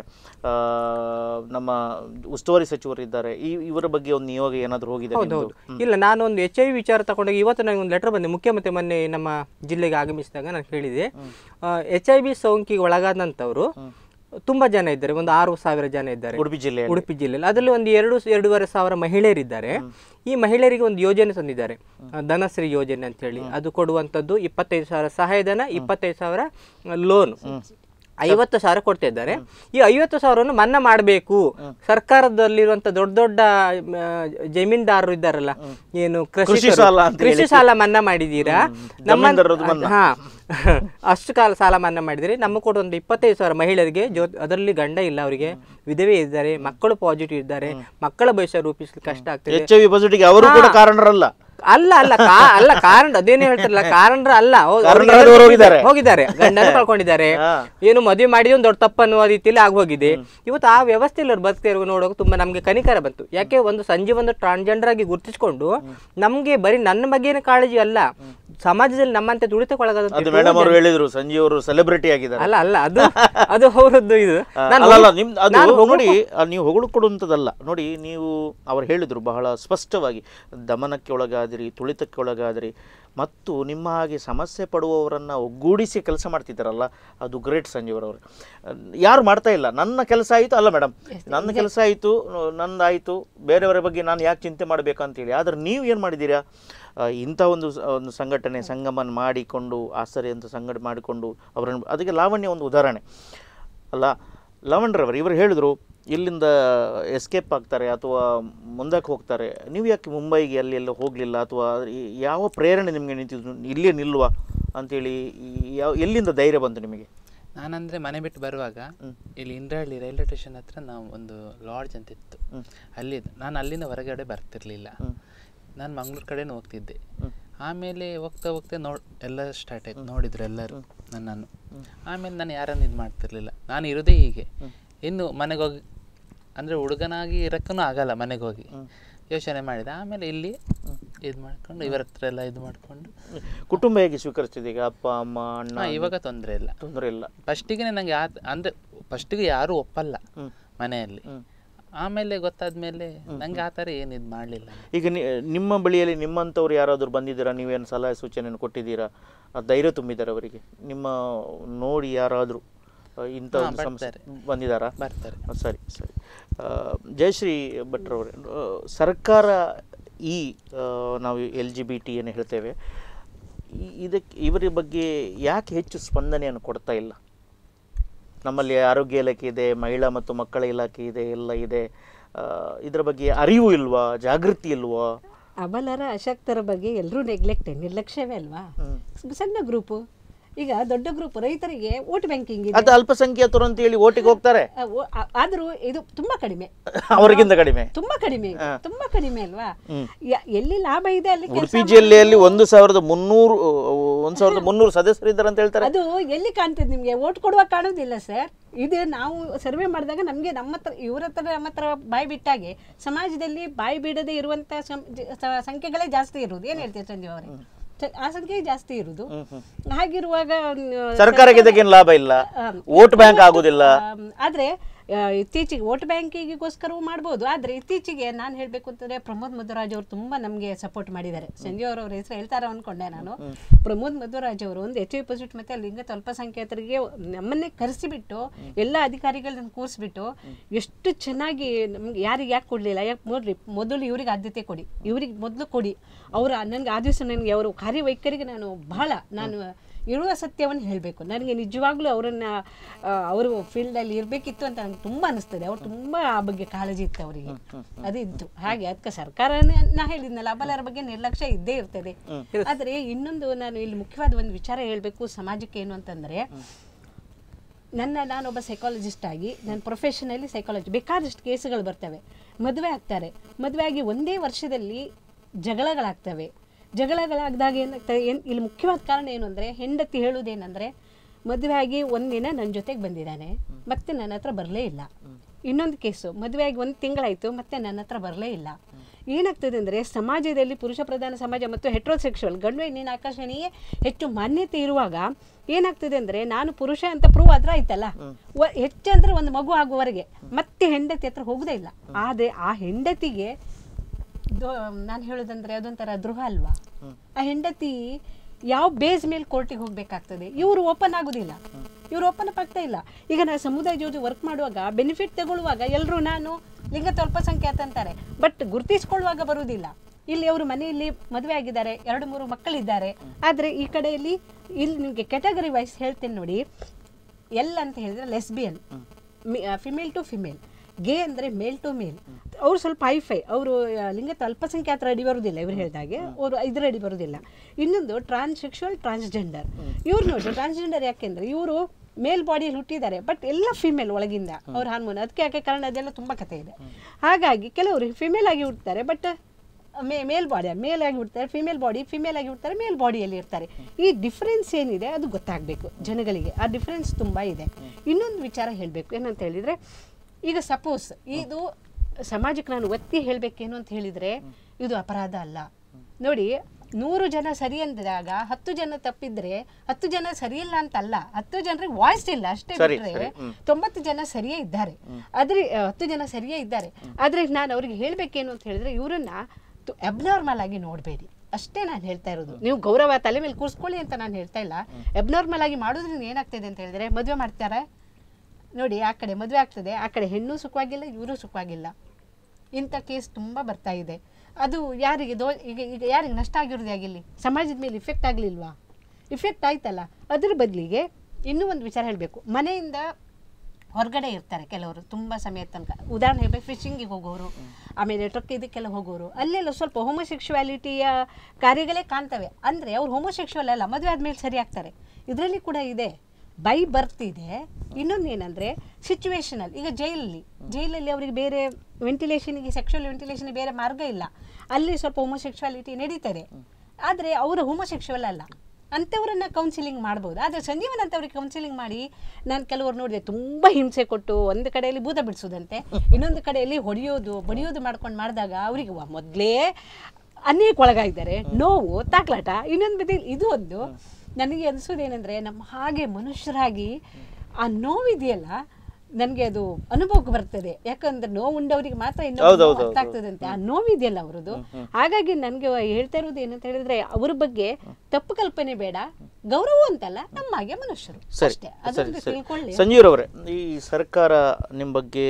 ನಮ್ಮ ಉಸ್ತುವಾರಿ ಸಚಿವರು ಇದ್ದಾರೆ. ಇವರ ಬಗ್ಗೆ ಒಂದು ನಿಯೋಗ ಏನಾದರೂ ಹೋಗಿದೆ? ಹೌದು. ಇಲ್ಲ, ನಾನು ಒಂದು HIV ವಿಚಾರ ತಗೊಂಡಾಗ ಇವತ್ತು ನನಗೆ ಒಂದು ಲೆಟರ್ ಬಂದೆ. ಮುಖ್ಯಮಂತ್ರಿ ಮೊನ್ನೆ ನಮ್ಮ ಜಿಲ್ಲೆಗೆ ಆಗಮಿಸಿದಾಗ ನಾನು ಹೇಳಿದೆ, HIV ಸೋಂಕಿಗೆ ಒಳಗಾದಂಥವ್ರು ತುಂಬಾ ಜನ ಇದ್ದಾರೆ, ಒಂದು 6,000 ಜನ ಇದ್ದಾರೆ ಉಡುಪಿ ಜಿಲ್ಲೆಯಲ್ಲಿ. ಅದರಲ್ಲಿ ಒಂದು 2,500 ಮಹಿಳೆಯರಿದ್ದಾರೆ. ಈ ಮಹಿಳೆಯರಿಗೆ ಒಂದು ಯೋಜನೆ ತಂದಿದ್ದಾರೆ, ಧನಶ್ರೀ ಯೋಜನೆ ಅಂತ ಹೇಳಿ. ಅದು ಕೊಡುವಂಥದ್ದು 25,000 ಸಹಾಯಧನ, 25,000 ಲೋನ್, 50,000 ಕೊಡ್ತಾ ಇದ್ದಾರೆ. ಈ 50,000 ಮನ್ನಾ ಮಾಡಬೇಕು. ಸರ್ಕಾರದಲ್ಲಿರುವಂತ ದೊಡ್ಡ ಜಮೀನ್ದಾರರು ಇದ್ದಾರಲ್ಲ, ಏನು ಕೃಷಿ ಸಾಲ ಮನ್ನಾ ಮಾಡಿದೀರಾ, ಅಷ್ಟು ಸಾಲ ಮನ್ನಾ ಮಾಡಿದ್ರೆ ನಮ್ಮ ಕೂಡ ಒಂದು 25,000 ಮಹಿಳೆಯರಿಗೆ ಅದರಲ್ಲಿ ಗಂಡ ಇಲ್ಲ, ಅವರಿಗೆ ವಿಧವೆ ಇದ್ದಾರೆ, ಮಕ್ಕಳು ಪಾಸಿಟಿವ್ ಇದ್ದಾರೆ, ಮಕ್ಕಳ ಭವಿಷ್ಯ ರೂಪಿಸಲಿಕ್ಕೆ ಕಷ್ಟ ಆಗ್ತದೆ. ಅವರು ಕೂಡ ಕಾರಣರಲ್ಲ. ಅಲ್ಲ ಕಾರಣ ಅದೇನು ಹೇಳ್ತಾರಲ್ಲ, ಕಾರಣರ ಅಲ್ಲ, ಹೋಗಿದ್ದಾರೆ, ಗಂಡನ ಕಳ್ಕೊಂಡಿದ್ದಾರೆ, ಏನು ಮದುವೆ ಮಾಡಿದ ಒಂದು ದೊಡ್ಡ ತಪ್ಪನ್ನು ರೀತಿಯಲ್ಲಿ ಆಗೋಗಿದೆ. ಇವತ್ತು ಆ ವ್ಯವಸ್ಥೆಯಲ್ಲಿ ಅವ್ರು ಬದುಕ್ತಾ ಇರೋ ನೋಡೋಕೆ ತುಂಬಾ ನಮ್ಗೆ ಕನಿಕರ ಬಂತು. ಯಾಕೆ ಒಂದು ಸಂಜೆ ಒಂದು ಟ್ರಾನ್ಸ್ಜೆಂಡರ್ ಆಗಿ ಗುರುತಿಸಿಕೊಂಡು ನಮ್ಗೆ ಬರೀ ನನ್ನ ಬಗ್ಗೆನ ಕಾಳಜಿ ಅಲ್ಲ, ಸಮಾಜದಲ್ಲಿ ನಮ್ಮಂತೆ ತುಳಿತಕ್ಕೊಳಗಾದ ಮೇಡಮ್ ಅವರು ಹೇಳಿದ್ರು, ಸಂಜೀವ್ ಅವರು ಸೆಲೆಬ್ರಿಟಿ ಆಗಿದ್ದಾರೆ. ಅಲ್ಲ ಅದು ಅವರದ್ದು. ಇದು ನೋಡಿ, ನೀವು ಹೊಗಳು ಕೊಡುವಂಥದ್ದಲ್ಲ. ನೋಡಿ, ನೀವು ಅವ್ರು ಹೇಳಿದ್ರು ಬಹಳ ಸ್ಪಷ್ಟವಾಗಿ, ದಮನಕ್ಕೆ ಒಳಗಾದಿರಿ, ತುಳಿತಕ್ಕೆ ಒಳಗಾದಿರಿ, ಮತ್ತು ನಿಮ್ಮ ಹಾಗೆ ಸಮಸ್ಯೆ ಪಡುವವರನ್ನು ಒಗ್ಗೂಡಿಸಿ ಕೆಲಸ ಮಾಡ್ತಿದ್ದಾರಲ್ಲ, ಅದು ಗ್ರೇಟ್ ಸಂಜೀವ್ ಅವರು. ಯಾರು ಮಾಡ್ತಾ ಇಲ್ಲ. ನನ್ನ ಕೆಲಸ ಆಯಿತು ಅಲ್ಲ ಮೇಡಮ್, ನನ್ನ ಕೆಲಸ ಆಯಿತು, ನಂದಾಯಿತು, ಬೇರೆಯವರ ಬಗ್ಗೆ ನಾನು ಯಾಕೆ ಚಿಂತೆ ಮಾಡಬೇಕಂತೇಳಿ. ಆದರೆ ನೀವು ಏನು ಮಾಡಿದ್ದೀರಾ, ಇಂಥ ಒಂದು ಸಂಘಟನೆ ಸಂಗಮನ ಮಾಡಿಕೊಂಡು, ಆಸರೆ ಅಂತ ಸಂಘಟನೆ ಮಾಡಿಕೊಂಡು ಅವರನ್ನು, ಅದಕ್ಕೆ ಲಾವಣ್ಯ ಒಂದು ಉದಾಹರಣೆ ಅಲ್ಲ. ಲಾವಣ್ಯರವರು ಇವರು ಹೇಳಿದ್ರು, ಇಲ್ಲಿಂದ ಎಸ್ಕೇಪ್ ಆಗ್ತಾರೆ ಅಥವಾ ಮುಂದಕ್ಕೆ ಹೋಗ್ತಾರೆ, ನೀವು ಯಾಕೆ ಮುಂಬೈಗೆ ಎಲ್ಲ ಹೋಗಲಿಲ್ಲ, ಅಥವಾ ಯಾವ ಪ್ರೇರಣೆ ನಿಮಗೆ ನಿಂತಿದ್ದು, ಇಲ್ಲೇ ನಿಲ್ಲುವ ಅಂತೇಳಿ ಎಲ್ಲಿಂದ ಧೈರ್ಯ ಬಂತು ನಿಮಗೆ? ನಾನಂದರೆ ಮನೆ ಬಿಟ್ಟು ಬರುವಾಗ ಇಲ್ಲಿ ಇಂದ್ರಹಳ್ಳಿ ರೈಲ್ವೆ ಸ್ಟೇಷನ್ ಹತ್ರ ನಾವು ಒಂದು ಲಾಡ್ಜ್ ಅಂತ ಇತ್ತು, ನಾನು ಅಲ್ಲಿಂದ ಹೊರಗಡೆ ಬರ್ತಿರ್ಲಿಲ್ಲ. ನಾನು ಮಂಗ್ಳೂರು ಕಡೆನೂ ಹೋಗ್ತಿದ್ದೆ. ಆಮೇಲೆ ಹೋಗ್ತಾ ಎಲ್ಲ ಸ್ಟಾರ್ಟ್ ಆಯ್ತು, ನೋಡಿದ್ರು ಎಲ್ಲರೂ ನನ್ನನ್ನು. ಆಮೇಲೆ ನಾನು ಯಾರನ್ನು ಇದು ಮಾಡ್ತಿರ್ಲಿಲ್ಲ, ನಾನು ಇರೋದೇ ಹೀಗೆ. ಇನ್ನು ಮನೆಗೆ ಹೋಗಿ ಅಂದರೆ ಹುಡುಗನಾಗಿ ಇರೋಕ್ಕೂ ಆಗಲ್ಲ, ಮನೆಗೆ ಹೋಗಿ ಯೋಚನೆ ಮಾಡಿದೆ. ಆಮೇಲೆ ಇಲ್ಲಿ ಇದು ಮಾಡ್ಕೊಂಡು ಇವರ ಹತ್ರ ಎಲ್ಲ ಇದು ಮಾಡಿಕೊಂಡು. ಕುಟುಂಬ ಹೇಗೆ ಸ್ವೀಕರಿಸ್ತಿದೆ ಈಗ? ಅಪ್ಪ ಅಮ್ಮ ಅಣ್ಣ? ಇವಾಗ ತೊಂದರೆ ಇಲ್ಲ. ಫಸ್ಟಿಗೆ ನನಗೆ ಅಂದರೆ ಫಸ್ಟಿಗೆ ಯಾರೂ ಒಪ್ಪಲ್ಲ ಮನೆಯಲ್ಲಿ. ಆಮೇಲೆ ಗೊತ್ತಾದ್ಮೇಲೆ ನಂಗೆ ಆ ಥರ ಏನು ಇದು ಮಾಡಲಿಲ್ಲ. ಈಗ ನಿಮ್ಮ ಬಳಿಯಲ್ಲಿ ನಿಮ್ಮಂಥವ್ರು ಯಾರಾದರೂ ಬಂದಿದ್ದೀರಾ? ನೀವೇನು ಸಲಹೆ ಸೂಚನೆಯನ್ನು ಕೊಟ್ಟಿದ್ದೀರಾ? ಧೈರ್ಯ ತುಂಬಿದ್ದಾರೆ ಅವರಿಗೆ? ನಿಮ್ಮ ನೋಡಿ ಯಾರಾದರೂ ಇಂಥ ಬಂದಿದ್ದಾರಾ? ಬರ್ತಾರೆ. ಸರಿ. ಜಯಶ್ರೀ ಭಟ್ರವ್ರೆ, ಸರ್ಕಾರ ಈ ನಾವು LGBT ಏನು ಹೇಳ್ತೇವೆ, ಇವರ ಬಗ್ಗೆ ಯಾಕೆ ಹೆಚ್ಚು ಸ್ಪಂದನೆಯನ್ನು ಕೊಡ್ತಾ ಇಲ್ಲ? ನಮ್ಮಲ್ಲಿ ಆರೋಗ್ಯ ಇಲಾಖೆ ಇದೆ, ಮಹಿಳಾ ಮತ್ತು ಮಕ್ಕಳ ಇಲಾಖೆ ಇದೆ, ಎಲ್ಲ ಇದೆ. ಇದರ ಬಗ್ಗೆ ಅರಿವು ಇಲ್ವಾ, ಜಾಗೃತಿ ಇಲ್ವಾ? ಅಬಲರ ಅಶಕ್ತರ ಬಗ್ಗೆ ಎಲ್ಲರೂ ನಿರ್ಲಕ್ಷ್ಯವೇ ಅಲ್ವಾ? ಸಣ್ಣ ಗ್ರೂಪು, ಈಗ ದೊಡ್ಡ ಗ್ರೂಪ್ ರೈತರಿಗೆ ವೋಟ್ ಬ್ಯಾಂಕಿಂಗ್ ಇದೆ, ಅದು ಅಲ್ಪಸಂಖ್ಯಾತರು ಅಂತ ಹೇಳಿ ಓಟಿಗೆ ಹೋಗ್ತಾರೆ. ಆದ್ರೂ ಇದು ತುಂಬಾ ಕಡಿಮೆ, ಅವರಿಗಿಂತ ಕಡಿಮೆ, ತುಂಬಾ ಕಡಿಮೆ ಅಲ್ವಾ? ಎಲ್ಲಿ ಲಾಭ ಇದೆ ಅಲ್ಲಿ. ಉಡುಪಿ ಜಿಲ್ಲೆಯಲ್ಲಿ 1,300 1300 ಸದಸ್ಯರಿದ್ದಾರೆ ಅಂತ ಹೇಳ್ತಾರೆ. ಅದು ಎಲ್ಲಿ ಕಾಣ್ತದೆ ನಿಮಗೆ? ಓಟ್ ಕೊಡುವಾಗ ಕಾಣೋದಿಲ್ಲ ಸರ್. ಇದು ನಾವು ಸರ್ವೆ ಮಾಡಿದಾಗ ನಮಗೆ ನಮ್ಮ ಹತ್ರ ಇವ್ರ ಹತ್ರ ನಮ್ಮ ಹತ್ರ ಬಾಯಿ ಬಿಟ್ಟಾಗೆ ಸಮಾಜದಲ್ಲಿ ಬಾಯಿ ಬಿಡದೆ ಇರುವಂತ ಸಂಖ್ಯೆಗಳೇ ಜಾಸ್ತಿ ಇರುವುದು. ಏನ್ ಹೇಳ್ತೀವಿ ಸಂಜೀವ್ ಅವರೇ? ಆ ಸಂಖ್ಯೆ ಜಾಸ್ತಿ ಇರುವುದು. ಹಾಗಿರುವಾಗ ಸರ್ಕಾರಕ್ಕೆ ಇದಕ್ಕೇನು ಲಾಭ ಇಲ್ಲ, ವೋಟ್ ಬ್ಯಾಂಕ್ ಆಗುದಿಲ್ಲ. ಆದ್ರೆ ಇತ್ತೀಚೆಗೆ ವೋಟ್ ಬ್ಯಾಂಕಿಗೋಸ್ಕರವೂ ಮಾಡ್ಬೋದು. ಆದರೆ ಇತ್ತೀಚೆಗೆ ನಾನು ಹೇಳಬೇಕು ಅಂತಂದರೆ ಪ್ರಮೋದ್ ಮಧ್ವರಾಜ್ ಅವರು ತುಂಬ ನಮಗೆ ಸಪೋರ್ಟ್ ಮಾಡಿದ್ದಾರೆ. ಸಂಜೀವ್ ಅವರ ಹೆಸರು ಹೇಳ್ತಾರ ಅಂದ್ಕೊಂಡೆ ನಾನು. ಪ್ರಮೋದ್ ಮಧ್ವರಾಜ್ ಅವರು ಒಂದು HIV+ ಮತ್ತು ಲಿಂಗ ಅಲ್ಪಸಂಖ್ಯಾತರಿಗೆ ನಮ್ಮನ್ನೇ ಕರೆಸಿಬಿಟ್ಟು ಎಲ್ಲ ಅಧಿಕಾರಿಗಳನ್ನ ಕೂರಿಸ್ಬಿಟ್ಟು ಎಷ್ಟು ಚೆನ್ನಾಗಿ ನಮ್ಗೆ ಯಾರಿಗೆ ಯಾಕೆ ಕೊಡಲಿಲ್ಲ, ಯಾಕೆ ಮೊದಲು ಇವ್ರಿಗೆ ಆದ್ಯತೆ ಕೊಡಿ, ಇವ್ರಿಗೆ ಮೊದಲು ಕೊಡಿ. ನನಗೆ ಆ ದಿವಸ ನನಗೆ ಅವರು ಕಾರ್ಯವೈಖರಿಗೆ ನಾನು ಇರುವ ಸತ್ಯವನ್ನು ಹೇಳಬೇಕು. ನನಗೆ ನಿಜವಾಗ್ಲೂ ಅವರು ಫೀಲ್ಡಲ್ಲಿ ಇರಬೇಕಿತ್ತು ಅಂತ ನನಗೆ ತುಂಬ ಅನಿಸ್ತದೆ. ಅವ್ರು ತುಂಬ ಆ ಬಗ್ಗೆ ಕಾಳಜಿ ಇತ್ತು ಅವರಿಗೆ, ಅದು ಇತ್ತು. ಹಾಗೆ ಅದಕ್ಕೆ ಸರ್ಕಾರನೇ ನಾ ಹೇಳಿದ್ನಲ್ಲ, ಅಬಲರ ಬಗ್ಗೆ ನಿರ್ಲಕ್ಷ್ಯ ಇದ್ದೇ ಇರ್ತದೆ. ಆದರೆ ಇನ್ನೊಂದು ನಾನು ಇಲ್ಲಿ ಮುಖ್ಯವಾದ ಒಂದು ವಿಚಾರ ಹೇಳಬೇಕು ಸಮಾಜಕ್ಕೆ ಏನು ಅಂತಂದರೆ, ನಾನೊಬ್ಬ ಸೈಕಾಲಜಿಸ್ಟ್ ಆಗಿ ನಾನು ಪ್ರೊಫೆಷನಲ್ಲಿ ಸೈಕಾಲಜಿ ಬೇಕಾದಷ್ಟು ಕೇಸುಗಳು ಬರ್ತವೆ. ಮದುವೆ ಆಗ್ತಾರೆ, ಮದುವೆ ಆಗಿ ಒಂದೇ ವರ್ಷದಲ್ಲಿ ಜಗಳಗಳಾಗ್ತವೆ. ಜಗಳಗಳಾಗದಾಗ ಏನಾಗ್ತದೆ, ಇಲ್ಲಿ ಮುಖ್ಯವಾದ ಕಾರಣ ಏನು ಅಂದರೆ, ಹೆಂಡತಿ ಹೇಳುವುದೇನೆಂದರೆ, ಮದುವೆ ಆಗಿ ಒಂದಿನ ನನ್ನ ಜೊತೆಗೆ ಬಂದಿದ್ದಾನೆ, ಮತ್ತೆ ನನ್ನ ಹತ್ರ ಬರಲೇ ಇಲ್ಲ. ಇನ್ನೊಂದು ಕೇಸು, ಮದುವೆ ಆಗಿ 1 ತಿಂಗಳಾಯಿತು, ಮತ್ತೆ ನನ್ನ ಹತ್ರ ಬರಲೇ ಇಲ್ಲ. ಏನಾಗ್ತದೆ ಅಂದರೆ, ಸಮಾಜದಲ್ಲಿ ಪುರುಷ ಪ್ರಧಾನ ಸಮಾಜ ಮತ್ತು ಹೆಟ್ರೋಸೆಕ್ಷುವಲ್ ಗಂಡು ಹೆಣ್ಣಿನ ಆಕರ್ಷಣೆಯೇ ಹೆಚ್ಚು ಮಾನ್ಯತೆ ಇರುವಾಗ ಏನಾಗ್ತದೆ ಅಂದರೆ, ನಾನು ಪುರುಷ ಅಂತ ಪ್ರೂವ್ ಆದ್ರೆ ಆಯ್ತಲ್ಲ, ಹೆಚ್ಚಂದ್ರೆ ಒಂದು ಮಗು ಆಗುವವರೆಗೆ ಮತ್ತೆ ಹೆಂಡತಿ ಹತ್ರ ಹೋಗೋದೇ ಇಲ್ಲ. ಆದರೆ ಆ ಹೆಂಡತಿಗೆ ನಾನು ಹೇಳೋದಂದ್ರೆ ಅದೊಂಥರ ದ್ರೋಹ ಅಲ್ವಾ? ಆ ಹೆಂಡತಿ ಯಾವ ಬೇಸ್ ಮೇಲೆ ಕೋರ್ಟಿಗೆ ಹೋಗ್ಬೇಕಾಗ್ತದೆ? ಇವರು ಓಪನ್ ಆಗೋದಿಲ್ಲ, ಇವರು ಓಪನ್ ಅಪ್ ಆಗ್ತಾ ಇಲ್ಲ. ಈಗ ನಾನು ಸಮುದಾಯ ಜೊತೆ ವರ್ಕ್ ಮಾಡುವಾಗ ಬೆನಿಫಿಟ್ ತಗೊಳ್ಳುವಾಗ ಎಲ್ಲರೂ ನಾನು ಲಿಂಗ ಅಲ್ಪಸಂಖ್ಯಾತ ಅಂತಾರೆ, ಬಟ್ ಗುರುತಿಸ್ಕೊಳ್ಳುವಾಗ ಬರುವುದಿಲ್ಲ. ಇಲ್ಲಿ ಅವರು ಮನೆಯಲ್ಲಿ ಮದುವೆ ಆಗಿದ್ದಾರೆ, 2-3 ಮಕ್ಕಳಿದ್ದಾರೆ. ಆದರೆ ಈ ಕಡೆಯಲ್ಲಿ ಇಲ್ಲಿ ನಿಮಗೆ ಕ್ಯಾಟಗರಿ ವೈಸ್ ಹೇಳ್ತೇನೆ ನೋಡಿ. ಎಲ್ ಅಂತ ಹೇಳಿದ್ರೆ ಲೆಸ್ಬಿಯನ್, ಫಿಮೇಲ್ ಟು ಫಿಮೇಲ್. ಗೇ ಅಂದರೆ ಮೇಲ್ ಟು ಮೇಲ್. ಅವರು ಸ್ವಲ್ಪ ಹೈಫೈ, ಅವರು ಲಿಂಗ ಅಲ್ಪಸಂಖ್ಯಾತರ ಅಡಿ ಬರುವುದಿಲ್ಲ, ಇವ್ರು ಹೇಳಿದಾಗೆ ಅವರು ಇದರ ಅಡಿ ಬರುವುದಿಲ್ಲ. ಇನ್ನೊಂದು ಟ್ರಾನ್ಸ್ಸೆಕ್ಷುವಲ್, ಟ್ರಾನ್ಸ್ಜೆಂಡರ್. ಇವ್ರು ನೋಡಿ ಟ್ರಾನ್ಸ್ಜೆಂಡರ್ ಯಾಕೆಂದರೆ ಇವರು ಮೇಲ್ ಬಾಡಿಯಲ್ಲಿ ಹುಟ್ಟಿದ್ದಾರೆ, ಬಟ್ ಎಲ್ಲ ಫಿಮೇಲ್ ಒಳಗಿಂದ ಅವ್ರ ಹಾರ್ಮೋನ್. ಅದಕ್ಕೆ ಯಾಕೆ ಕಾರಣ ಅದೆಲ್ಲ ತುಂಬ ಕಥೆ ಇದೆ. ಹಾಗಾಗಿ ಕೆಲವರು ಫಿಮೇಲ್ ಆಗಿ ಹುಡ್ತಾರೆ, ಬಟ್ ಮೇಲ್ ಬಾಡಿ ಮೇಲ್ ಆಗಿ ಹುಡ್ತಾರೆ, ಫಿಮೇಲ್ ಬಾಡಿ ಫಿಮೇಲ್ ಆಗಿ ಹುಡ್ತಾರೆ, ಮೇಲ್ ಬಾಡಿಯಲ್ಲಿ ಇರ್ತಾರೆ. ಈ ಡಿಫ್ರೆನ್ಸ್ ಏನಿದೆ ಅದು ಗೊತ್ತಾಗಬೇಕು ಜನಗಳಿಗೆ. ಆ ಡಿಫ್ರೆನ್ಸ್ ತುಂಬ ಇದೆ. ಇನ್ನೊಂದು ವಿಚಾರ ಹೇಳಬೇಕು ಏನಂತ ಹೇಳಿದರೆ, ಈಗ ಸಪೋಸ್ ಇದು ಸಮಾಜಕ್ಕೆ ನಾನು ಒತ್ತಿ ಹೇಳಬೇಕೇನು ಅಂತ ಹೇಳಿದರೆ, ಇದು ಅಪರಾಧ ಅಲ್ಲ. ನೋಡಿ, 100 ಜನ ಸರಿ ಅಂದಾಗ 10 ಜನ ತಪ್ಪಿದ್ರೆ 10 ಜನ ಸರಿಯಿಲ್ಲ ಅಂತಲ್ಲ, 10 ಜನರಿಗೆ ವಾಯ್ಸ್ ಇಲ್ಲ ಅಷ್ಟೇ ಬಿಟ್ಟರೆ 90 ಜನ ಸರಿಯೇ ಇದ್ದಾರೆ. ಆದರೆ 10 ಜನ ಸರಿಯೇ ಇದ್ದಾರೆ. ಆದರೆ ನಾನು ಅವ್ರಿಗೆ ಹೇಳಬೇಕೇನು ಅಂತ ಹೇಳಿದರೆ, ಇವರನ್ನ ಅಬ್ನಾರ್ಮಲ್ ಆಗಿ ನೋಡಬೇಡಿ ಅಷ್ಟೇ ನಾನು ಹೇಳ್ತಾ ಇರೋದು. ನೀವು ಗೌರವ ತಲೆ ಮೇಲೆ ಕೂರಿಸ್ಕೊಳ್ಳಿ ಅಂತ ನಾನು ಹೇಳ್ತಾ ಇಲ್ಲ. ಅಬ್ನಾರ್ಮಲ್ ಆಗಿ ಮಾಡೋದ್ರಿಂದ ಏನಾಗ್ತದೆ ಅಂತ ಹೇಳಿದರೆ, ಮದುವೆ ಮಾಡ್ತಾರೆ ನೋಡಿ, ಆ ಕಡೆ ಮದುವೆ ಆಗ್ತದೆ, ಆ ಕಡೆ ಹೆಣ್ಣು ಸುಖವಾಗಿಲ್ಲ, ಇವರು ಸುಖವಾಗಿಲ್ಲ. ಇಂಥ ಕೇಸ್ ತುಂಬ ಬರ್ತಾ ಇದೆ. ಅದು ಯಾರಿಗೆ ಈಗ ಯಾರಿಗೆ ನಷ್ಟ ಆಗಿರೋದು ಆಗಿಲ್ಲಿ? ಸಮಾಜದ ಮೇಲೆ ಇಫೆಕ್ಟ್ ಆಗಲಿಲ್ವಾ? ಇಫೆಕ್ಟ್ ಆಯ್ತಲ್ಲ. ಅದ್ರ ಬದಲಿಗೆ ಇನ್ನೂ ಒಂದು ವಿಚಾರ ಹೇಳಬೇಕು. ಮನೆಯಿಂದ ಹೊರಗಡೆ ಇರ್ತಾರೆ ಕೆಲವರು ತುಂಬ ಸಮಯ ತನಕ. ಉದಾಹರಣೆ ಹೇಳಬೇಕು, ಫಿಶಿಂಗಿಗೆ ಹೋಗೋರು, ಆಮೇಲೆ ಟ್ರಕ್ ಇದಕ್ಕೆಲ್ಲ ಹೋಗೋರು, ಅಲ್ಲೆಲ್ಲ ಸ್ವಲ್ಪ ಹೋಮೋಸೆಕ್ಷುವಾಲಿಟಿಯ ಕಾರ್ಯಗಳೇ ಕಾಣ್ತವೆ. ಅಂದರೆ ಅವ್ರು ಹೋಮೋಸೆಕ್ಷುವಲ್ ಅಲ್ಲ, ಮದುವೆ ಆದಮೇಲೆ ಸರಿ ಆಗ್ತಾರೆ. ಇದರಲ್ಲಿ ಕೂಡ ಇದೆ, ಬೈ ಬರ್ತ್ ಇದೆ. ಇನ್ನೊಂದು ಏನಂದರೆ ಸಿಚುವೇಶನಲ್. ಈಗ ಜೈಲಲ್ಲಿ ಅವರಿಗೆ ಬೇರೆ ವೆಂಟಿಲೇಷನ್ಗೆ, ಸೆಕ್ಷುವಲ್ ವೆಂಟಿಲೇಷನ್ಗೆ ಬೇರೆ ಮಾರ್ಗ ಇಲ್ಲ. ಅಲ್ಲಿ ಸ್ವಲ್ಪ ಹೋಮೋಸೆಕ್ಷುವಾಲಿಟಿ ನಡೀತಾರೆ, ಆದರೆ ಅವರು ಹೋಮೋಸೆಕ್ಷುವಲ್ ಅಲ್ಲ. ಅಂಥವ್ರನ್ನ ಕೌನ್ಸಿಲಿಂಗ್ ಮಾಡ್ಬೋದು. ಆದರೆ ಸಂಜೀವನ್ ಅಂತವ್ರಿಗೆ ಕೌನ್ಸಿಲಿಂಗ್ ಮಾಡಿ ನಾನು ಕೆಲವರು ನೋಡಿದೆ, ತುಂಬ ಹಿಂಸೆ ಕೊಟ್ಟು ಒಂದು ಕಡೆಯಲ್ಲಿ ಭೂತ ಬಿಡಿಸೋದಂತೆ, ಇನ್ನೊಂದು ಕಡೆಯಲ್ಲಿ ಬಡಿಯೋದು ಮಾಡ್ಕೊಂಡು ಮಾಡಿದಾಗ ಅವರಿಗೆ ಮೊದಲೇ ಅನೇಕ ಒಳಗಾಗಿದ್ದಾರೆ, ನೋವು, ತಾಕ್ಲಾಟ. ಇನ್ನೊಂದು ಬದಿಯಲ್ಲಿ ಇದು ಒಂದು ನನಗೆ ಅನಿಸೋದೇನೆಂದರೆ, ನಮ್ಮ ಹಾಗೆ ಮನುಷ್ಯರಾಗಿ ಆ ನೋವಿದೆಯಲ್ಲ, ನನಗೆ ಅದು ಅನುಭವಕ್ಕೆ ಬರ್ತದೆ. ಯಾಕಂದ್ರೆ ನೋವು ಉಂಡವರಿಗೆ ಮಾತ್ರ ಇನ್ನೊಂದು ಅರ್ಥ ಆಗ್ತದಂತೆ ಆ ನೋವಿದೆಯಲ್ಲ ಅವರದು. ಹಾಗಾಗಿ ನನಗೆ ಹೇಳ್ತಾ ಇರೋದು ಏನಂತ ಹೇಳಿದ್ರೆ, ಅವ್ರ ಬಗ್ಗೆ ತಪ್ಪು ಕಲ್ಪನೆ ಬೇಡ, ಗೌರವ ಅಂತಲ್ಲ, ನಮ್ಮ ಹಾಗೆ ಮನುಷ್ಯರು ಅಷ್ಟೇ, ಅದೊಂದು ತಿಳ್ಕೊಳ್ಳಿ. ಸಂಜೀವ್ರವರೇ, ಈ ಸರ್ಕಾರ ನಿಮ್ಮ ಬಗ್ಗೆ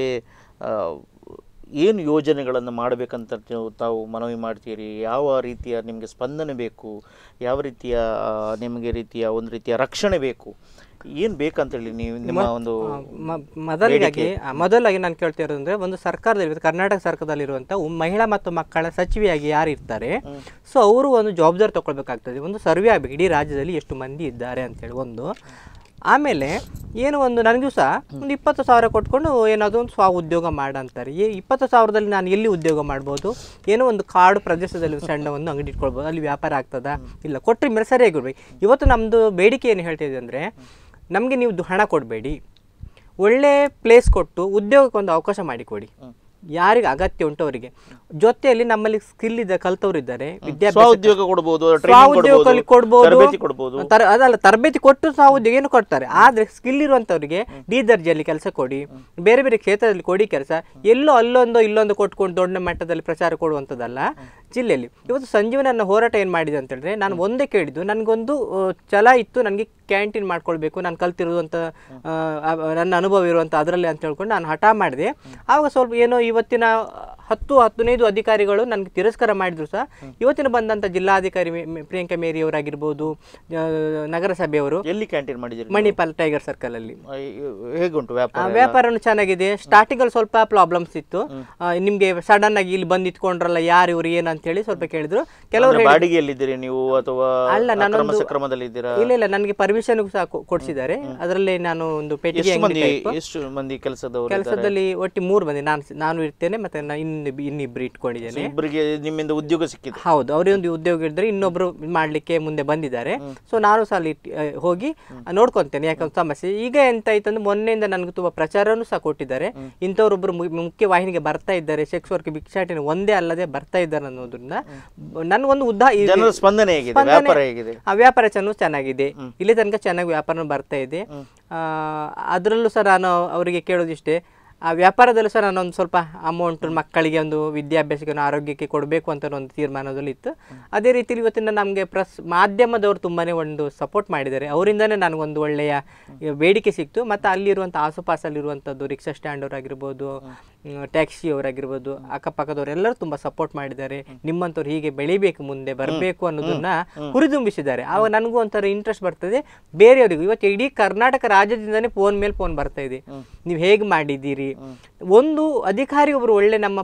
ಏನು ಯೋಜನೆಗಳನ್ನು ಮಾಡಬೇಕಂತ ತಾವು ಮನವಿ ಮಾಡ್ತೀರಿ? ಯಾವ ರೀತಿಯ ನಿಮಗೆ ಸ್ಪಂದನೆ ಬೇಕು? ಯಾವ ರೀತಿಯ ನಿಮಗೆ ಒಂದು ರೀತಿಯ ರಕ್ಷಣೆ ಬೇಕು? ಏನು ಬೇಕಂತೇಳಿ ನೀವು ನಿಮ್ಮ ಒಂದು ಮೊದಲಾಗಿ ನಾನು ಕೇಳ್ತಾ ಇರೋದು ಅಂದರೆ, ಒಂದು ಸರ್ಕಾರದಲ್ಲಿ, ಕರ್ನಾಟಕ ಸರ್ಕಾರದಲ್ಲಿರುವಂಥ ಮಹಿಳಾ ಮತ್ತು ಮಕ್ಕಳ ಸಚಿವೆಯಾಗಿ ಯಾರು ಇರ್ತಾರೆ, ಸೊ ಅವರು ಒಂದು ಜವಾಬ್ದಾರಿ ತಗೊಳ್ಬೇಕಾಗ್ತದೆ. ಒಂದು ಸರ್ವೆ ಆಗಬೇಕು, ಇಡೀ ರಾಜ್ಯದಲ್ಲಿ ಎಷ್ಟು ಮಂದಿ ಇದ್ದಾರೆ ಅಂತೇಳಿ ಒಂದು. ಆಮೇಲೆ ಏನು ಒಂದು ನನಗೂ ಸಹ ಒಂದು 20,000 ಕೊಟ್ಕೊಂಡು ಏನಾದರೂ ಒಂದು ಸ್ವ ಉದ್ಯೋಗ ಮಾಡಂತಾರೆ. 20,000ದಲ್ಲಿ ನಾನು ಎಲ್ಲಿ ಉದ್ಯೋಗ ಮಾಡ್ಬೋದು? ಏನೋ ಒಂದು ಕಾಡು ಪ್ರದೇಶದಲ್ಲಿ ಸಣ್ಣ ಒಂದು ಅಂಗಡಿ ಇಟ್ಕೊಳ್ಬೋದು, ಅಲ್ಲಿ ವ್ಯಾಪಾರ ಆಗ್ತದಾ? ಇಲ್ಲ, ಕೊಟ್ಟರೆ ಮೇಲೆ ಸರಿಯಾಗಿರ್ಬೇಕು. ಇವತ್ತು ನಮ್ಮದು ಬೇಡಿಕೆ ಏನು ಹೇಳ್ತಿದೆ ಅಂದರೆ, ನಮಗೆ ನೀವು ಹಣ ಕೊಡಬೇಡಿ, ಒಳ್ಳೆ ಪ್ಲೇಸ್ ಕೊಟ್ಟು ಉದ್ಯೋಗಕ್ಕೆ ಒಂದು ಅವಕಾಶ ಮಾಡಿಕೊಡಿ, ಯಾರಿಗೆ ಅಗತ್ಯ ಉಂಟು ಅವರಿಗೆ. ಜೊತೆಯಲ್ಲಿ ನಮ್ಮಲ್ಲಿ ಸ್ಕಿಲ್ ಇದೆ, ಕಲ್ತವ್ರು ಇದ್ದಾರೆ, ಉದ್ಯೋಗ ಕೊಡ್ಬೋದು, ಅದಲ್ಲ ತರಬೇತಿ ಕೊಟ್ಟು ಸಹ ಉದ್ಯೋಗ ಏನು ಕೊಡ್ತಾರೆ. ಆದ್ರೆ ಸ್ಕಿಲ್ ಇರುವಂತವ್ರಿಗೆ ಡಿ ದರ್ಜೆಯಲ್ಲಿ ಕೆಲಸ ಕೊಡಿ, ಬೇರೆ ಬೇರೆ ಕ್ಷೇತ್ರದಲ್ಲಿ ಕೊಡಿ ಕೆಲಸ. ಎಲ್ಲೋ ಅಲ್ಲೊಂದು ಇಲ್ಲೊಂದು ಕೊಟ್ಕೊಂಡು ದೊಡ್ಡ ಮಟ್ಟದಲ್ಲಿ ಪ್ರಚಾರ ಕೊಡುವಂಥದ್ದಲ್ಲ. ಜಿಲ್ಲೆಯಲ್ಲಿ ಇವತ್ತು ಸಂಜೀವನ ಹೋರಾಟ ಏನು ಮಾಡಿದೆ ಅಂತ ಹೇಳಿದ್ರೆ, ನಾನು ಒಂದೇ ಕೇಳಿದ್ದು, ನನಗೊಂದು ಛಲ ಇತ್ತು, ನನಗೆ ಕ್ಯಾಂಟೀನ್ ಮಾಡ್ಕೊಳ್ಬೇಕು, ನಾನು ಕಲ್ತಿರುವಂಥ ನನ್ನ ಅನುಭವ ಇರುವಂಥ ಅದರಲ್ಲಿ ಅಂತ ಹೇಳ್ಕೊಂಡು ನಾನು ಹಠ ಮಾಡಿದೆ. ಆವಾಗ ಸ್ವಲ್ಪ ಏನೋ ಇವತ್ತಿನ 10-15 ಅಧಿಕಾರಿಗಳು ನನಗೆ ತಿರಸ್ಕಾರ ಮಾಡಿದ್ರು ಸಹ ಇವತ್ತಿನ ಬಂದಂಥ ಜಿಲ್ಲಾಧಿಕಾರಿ ಪ್ರಿಯಾಂಕಾ ಮೇರಿ ಅವರಾಗಿರ್ಬೋದು, ನಗರಸಭೆಯವರು. ಎಲ್ಲಿ ಕ್ಯಾಂಟೀನ್ ಮಾಡಿದ್ರು? ಮಣಿಪಾಲ್ ಟೈಗರ್ ಸರ್ಕಲ್ ಅಲ್ಲಿ. ಹೇಗುಂಟು ವ್ಯಾಪಾರನು ಚೆನ್ನಾಗಿದೆ. ಸ್ಟಾರ್ಟಿಂಗ್ ಅಲ್ಲಿ ಸ್ವಲ್ಪ ಪ್ರಾಬ್ಲಮ್ಸ್ ಇತ್ತು, ನಿಮ್ಗೆ ಸಡನ್ ಆಗಿ ಇಲ್ಲಿ ಬಂದು ಇಟ್ಕೊಂಡ್ರಲ್ಲ, ಯಾರು ಇವರು ಏನು ಅಂತ ಹೇಳಿ ಸ್ವಲ್ಪ ಕೇಳಿದ್ರು. ಕೆಲವರು ಬಾಡಿಗೆಯಲ್ಲಿದ್ದೀರಿ ನೀವು ಅಥವಾ ಅಲ್ಲ, ನಾನು ಇಲ್ಲ ನನಗೆ ಪರ್ಮಿಷನ್ ಸಹ ಕೊಡಿಸಿದ್ದಾರೆ. ಅದರಲ್ಲಿ ನಾನು ಒಂದು ಪೆಟ್ಟಿಗೆ ಕೆಲಸದಲ್ಲಿ ಒಟ್ಟು 3 ಮಂದಿ, ನಾನು ಇರ್ತೇನೆ, ಮತ್ತೆ ಇನ್ನಿಬ್ರು ಇಟ್ಕೊಂಡಿದ್ದೇನೆ. ನಿಮ್ಮಿಂದ ಉದ್ಯೋಗ ಸಿಕ್ಕಿದೆ? ಹೌದು, ಅವರೇ ಒಂದು ಉದ್ಯೋಗ ಇದ್ರೆ ಇನ್ನೊಬ್ರು ಮಾಡ್ಲಿಕ್ಕೆ ಮುಂದೆ ಬಂದಿದ್ದಾರೆ. ಸೊ ನಾನು ಸಹ ಅಲ್ಲಿ ಹೋಗಿ ನೋಡ್ಕೊಂತೇನೆ, ಯಾಕಂದ್ರೆ ಸಮಸ್ಯೆ ಈಗ ಎಂತ ಆಯ್ತಂದ್ರೆ, ಮೊನ್ನೆಯಿಂದ ನನಗೆ ತುಂಬಾ ಪ್ರಚಾರನೂ ಸಹ ಕೊಟ್ಟಿದ್ದಾರೆ. ಇಂಥವ್ರೊಬ್ರು ಮುಖ್ಯ ವಾಹಿನಿಗೆ ಬರ್ತಾ ಇದ್ದಾರೆ, ಸೆಕ್ಸ್ ವರ್ಕ್ ಭಿಕ್ಷಾಟನೆ ಒಂದೇ ಅಲ್ಲದೆ ಬರ್ತಾ ಇದ್ದಾರೆ ಅನ್ನೋದ್ರಿಂದ ನನಗೊಂದು ಸ್ಪಂದನೆ ಹೇಗಿದೆ? ಆ ವ್ಯಾಪಾರ ಚೆನ್ನಾಗಿದೆ, ಇಲ್ಲಿ ತನಕ ಚೆನ್ನಾಗಿ ವ್ಯಾಪಾರ ಬರ್ತಾ ಇದೆ. ಅದರಲ್ಲೂ ಸಹ ನಾನು ಅವರಿಗೆ ಕೇಳೋದಿಷ್ಟೇ, ಆ ವ್ಯಾಪಾರದಲ್ಲೂ ಸಹ ನಾನೊಂದು ಸ್ವಲ್ಪ ಅಮೌಂಟ್ ಮಕ್ಕಳಿಗೆ ಒಂದು ವಿದ್ಯಾಭ್ಯಾಸಕ್ಕೆ ಆರೋಗ್ಯಕ್ಕೆ ಕೊಡಬೇಕು ಅಂತ ಒಂದು ತೀರ್ಮಾನದಲ್ಲಿ ಇತ್ತು. ಅದೇ ರೀತಿಯಲ್ಲಿ ಇವತ್ತಿನ ನಮಗೆ ಮಾಧ್ಯಮದವರು ತುಂಬಾ ಒಂದು ಸಪೋರ್ಟ್ ಮಾಡಿದ್ದಾರೆ. ಅವರಿಂದನೇ ನನಗೊಂದು ಒಳ್ಳೆಯ ಬೇಡಿಕೆ ಸಿಕ್ತು. ಮತ್ತು ಅಲ್ಲಿರುವಂಥ ಆಸುಪಾಸಲ್ಲಿರುವಂಥದ್ದು ರಿಕ್ಷಾ ಸ್ಟ್ಯಾಂಡ್ ಅವರಾಗಿರ್ಬೋದು, ಟ್ಯಾಕ್ಸಿ ಅವರಾಗಿರ್ಬೋದು, ಅಕ್ಕಪಕ್ಕದವ್ರು ಎಲ್ಲರೂ ತುಂಬ ಸಪೋರ್ಟ್ ಮಾಡಿದ್ದಾರೆ. ನಿಮ್ಮಂಥವ್ರು ಹೀಗೆ ಬೆಳಿಬೇಕು, ಮುಂದೆ ಬರಬೇಕು ಅನ್ನೋದನ್ನ ಹುರಿದುಂಬಿಸಿದ್ದಾರೆ. ಆವಾಗ ನನಗೂ ಒಂಥರ ಇಂಟ್ರೆಸ್ಟ್ ಬರ್ತದೆ ಬೇರೆಯವರಿಗೂ. ಇವತ್ತು ಇಡೀ ಕರ್ನಾಟಕ ರಾಜ್ಯದಿಂದನೇ ಫೋನ್ ಮೇಲೆ ಫೋನ್ ಬರ್ತಾ ಇದೆ, ನೀವು ಹೇಗೆ ಮಾಡಿದ್ದೀರಿ. ಒಂದು ಅಧಿಕಾರಿ ಒಬ್ರು ಒಳ್ಳೆ ನಮ್ಮ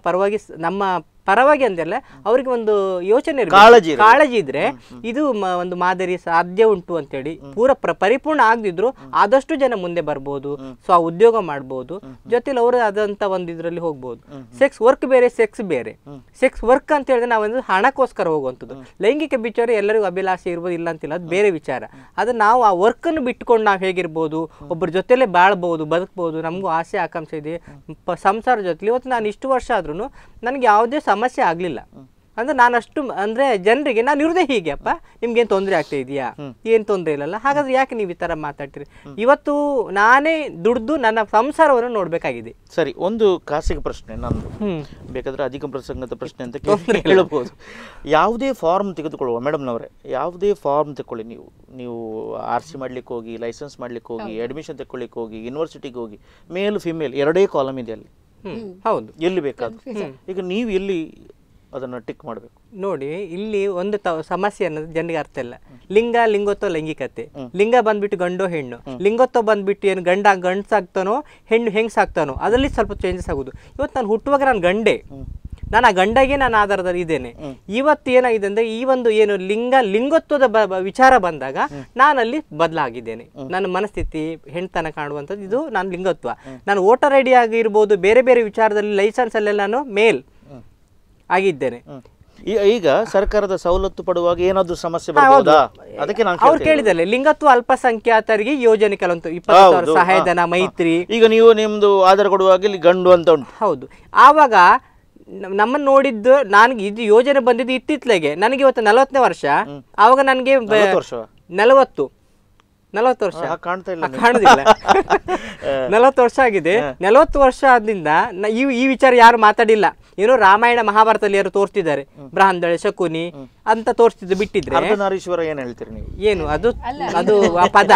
ಪರವಾಗಿ ಅಂದಲ್ಲ, ಅವ್ರಿಗೆ ಒಂದು ಯೋಚನೆ ಕಾಳಜಿ ಇದ್ರೆ ಇದು ಒಂದು ಮಾದರಿ ಸಾಧ್ಯ ಉಂಟು ಅಂತೇಳಿ ಪರಿಪೂರ್ಣ ಆಗದಿದ್ರು ಆದಷ್ಟು ಜನ ಮುಂದೆ ಬರ್ಬೋದು, ಉದ್ಯೋಗ ಮಾಡ್ಬೋದು, ಜೊತೆಲಿ ಅವರು ಆದಂತ ಒಂದು ಇದ್ರಲ್ಲಿ ಹೋಗ್ಬೋದು. ಸೆಕ್ಸ್ ವರ್ಕ್ ಬೇರೆ, ಸೆಕ್ಸ್ ಬೇರೆ. ಸೆಕ್ಸ್ ವರ್ಕ್ ಅಂತ ಹೇಳಿದ್ರೆ ನಾವೊಂದು ಹಣಕ್ಕೋಸ್ಕರ ಹೋಗುವಂಥದ್ದು. ಲೈಂಗಿಕ ವಿಚಾರ ಎಲ್ಲರಿಗೂ ಅಭಿಲಾಷೆ ಇರ್ಬೋದು, ಇಲ್ಲ ಅಂತಿಲ್ಲ, ಅದು ಬೇರೆ ವಿಚಾರ. ಅದು ನಾವು ಆ ವರ್ಕನ್ನು ಬಿಟ್ಕೊಂಡು ನಾವು ಹೇಗಿರ್ಬೋದು, ಒಬ್ಬರ ಜೊತೆಲೆ ಬಾಳ್ಬೋದು, ಬದುಕ್ಬೋದು, ನಮಗೂ ಆಸೆ ಆಕಾಂಕ್ಷೆ ಇದೆ ಸಂಸಾರ ಜೊತೆಲಿ. ಇವತ್ತು ನಾನು ಇಷ್ಟು ವರ್ಷ ಆದ್ರೂ ನನಗೆ ಯಾವುದೇ ಸಮಸ್ಯೆ ಆಗ್ಲಿಲ್ಲ. ಅಂದ್ರೆ ನಾನಷ್ಟು ಅಂದ್ರೆ ಜನರಿಗೆ ನಾನು ಇರುದೇ ಹೀಗೆ, ಅಪ್ಪ ನಿಮ್ಗೇನು ತೊಂದರೆ ಆಗ್ತಾ ಇದೆಯಾ, ಏನು ತೊಂದರೆ ಇಲ್ಲಲ್ಲ, ಹಾಗಾದ್ರೆ ಯಾಕೆ ನೀವು ಈ ತರ ಮಾತಾಡ್ತೀರಿ? ಇವತ್ತು ನಾನೇ ದುಡ್ದು ನನ್ನ ಸಂಸಾರವನ್ನು ನೋಡ್ಬೇಕಾಗಿದೆ. ಸರಿ, ಒಂದು ಖಾಸಗಿ ಪ್ರಶ್ನೆ ನಂದು, ಬೇಕಾದ್ರೆ ಅಧಿಕ ಪ್ರಸಂಗದ ಪ್ರಶ್ನೆ ಅಂತ ಹೇಳಬಹುದು. ಯಾವುದೇ ಫಾರ್ಮ್ ತೆಗೆದುಕೊಳ್ಳುವ ಮೇಡಮ್ನವರೇ, ಯಾವುದೇ ಫಾರ್ಮ್ ತಗೊಳ್ಳಿ, ನೀವು RC ಮಾಡ್ಲಿಕ್ಕೆ ಹೋಗಿ, ಲೈಸೆನ್ಸ್ ಮಾಡ್ಲಿಕ್ಕೆ ಹೋಗಿ, ಅಡ್ಮಿಷನ್ ತಗೊಳ್ಳಿಕ್ಕೆ ಹೋಗಿ, ಯೂನಿವರ್ಸಿಟಿಗೆ ಹೋಗಿ, ಮೇಲ್ ಫಿಮೇಲ್ ಎರಡೇ ಕಾಲಮ್ ಇದೆ ಅಲ್ಲಿ. ಹೌದು, ಎಲ್ಲಿ ಬೇಕಾದ್ರೆ. ಈಗ ನೀವು ಎಲ್ಲಿ ಅದನ್ನ ಟಿಕ್ ಮಾಡಬೇಕು ನೋಡಿ. ಇಲ್ಲಿ ಒಂದು ಸಮಸ್ಯೆ ಅನ್ನೋದು ಜನರಿಗೆ ಅರ್ಥ ಇಲ್ಲ. ಲಿಂಗೋತ್ವ ಲೈಂಗಿಕತೆ. ಲಿಂಗ ಬಂದ್ಬಿಟ್ಟು ಗಂಡು ಹೆಣ್ಣು, ಲಿಂಗೋತ್ವ ಬಂದ್ಬಿಟ್ಟು ಏನು ಗಂಡ್ಸಾಗ್ತಾನೋ ಹೆಣ್ಣು ಹೆಂಗ್ಸಾಗ್ತಾನೋ, ಅದರಲ್ಲಿ ಸ್ವಲ್ಪ ಚೇಂಜಸ್ ಆಗುದು. ಇವತ್ತು ನಾನು ಹುಟ್ಟುವಾಗ ನಾನು ಗಂಡೆ, ನಾನು ಆ ಗಂಡಗೆ ನಾನು ಆಧಾರದಲ್ಲಿ ಇದ್ದೇನೆ. ಇವತ್ತು ಏನಾಗಿದೆ ಅಂದ್ರೆ, ಈ ಒಂದು ಏನು ಲಿಂಗೋತ್ವದ ವಿಚಾರ ಬಂದಾಗ ನಾನಲ್ಲಿ ಬದಲಾಗಿದ್ದೇನೆ. ನನ್ನ ಮನಸ್ಥಿತಿ ಹೆಣ್ತನ ಕಾಣುವಂಥದ್ದು ಇದು ನಾನು ಲಿಂಗೋತ್ವ. ನಾನು ವೋಟರ್ ಐಡಿ ಆಗಿರ್ಬೋದು, ಬೇರೆ ಬೇರೆ ವಿಚಾರದಲ್ಲಿ ಲೈಸೆನ್ಸ್ ಅಲ್ಲೆಲ್ಲ ನಾನು ಮೇಲ್ ಆಗಿದ್ದೇನೆ. ಈಗ ಸರ್ಕಾರದ ಸವಲತ್ತು ಪಡುವಾಗ ಏನಾದ್ರು ಸಮಸ್ಯೆ ಬರಬಹುದಾ? ಅದಕ್ಕೆ ನಾನು ಅವ್ರು ಕೇಳಿದಲ್ಲ, ಲಿಂಗತ್ವ ಅಲ್ಪಸಂಖ್ಯಾತರಿಗೆ ಯೋಜನೆ ಕೆಲವೊಂದು 20,000 ಸಹಾಯಧನ, ಮೈತ್ರಿ. ಈಗ ನೀವು ನಿಮ್ದು ಆಧಾರ ಕೊಡುವಾಗ ಇಲ್ಲಿ ಗಂಡು ಅಂತ ಉಂಟು. ಹೌದು, ಆವಾಗ ನಮ್ಮನ್ನು ನೋಡಿದ್ದು, ನನಗೆ ಇದು ಯೋಜನೆ ಬಂದಿದ್ದು ಇತ್ತಿತ್ಲೆಗೆ. ನನಗೆ ಇವತ್ತು 40ನೇ ವರ್ಷ, ಆವಾಗ ನನಗೆ 40 ವರ್ಷ ಕಾಣುದಿಲ್ಲ. 40 ವರ್ಷ ಆಗಿದೆ. 40 ವರ್ಷ ಆದ್ರಿಂದ ಈ ವಿಚಾರ ಯಾರು ಮಾತಾಡಿಲ್ಲ. ಏನೋ ರಾಮಾಯಣ ಮಹಾಭಾರತದಲ್ಲಿ ಯಾರು ತೋರಿಸ್ತಿದ್ದಾರೆ, ಬ್ರಾಹ್ಮಣ ಶಕುನಿ ಅಂತ ತೋರಿಸ್ತಿದ್ದು ಬಿಟ್ಟಿದ್ರೆ ಏನ್ ಹೇಳ್ತೀರಿ ನೀವು? ಏನು ಅದು ಪದ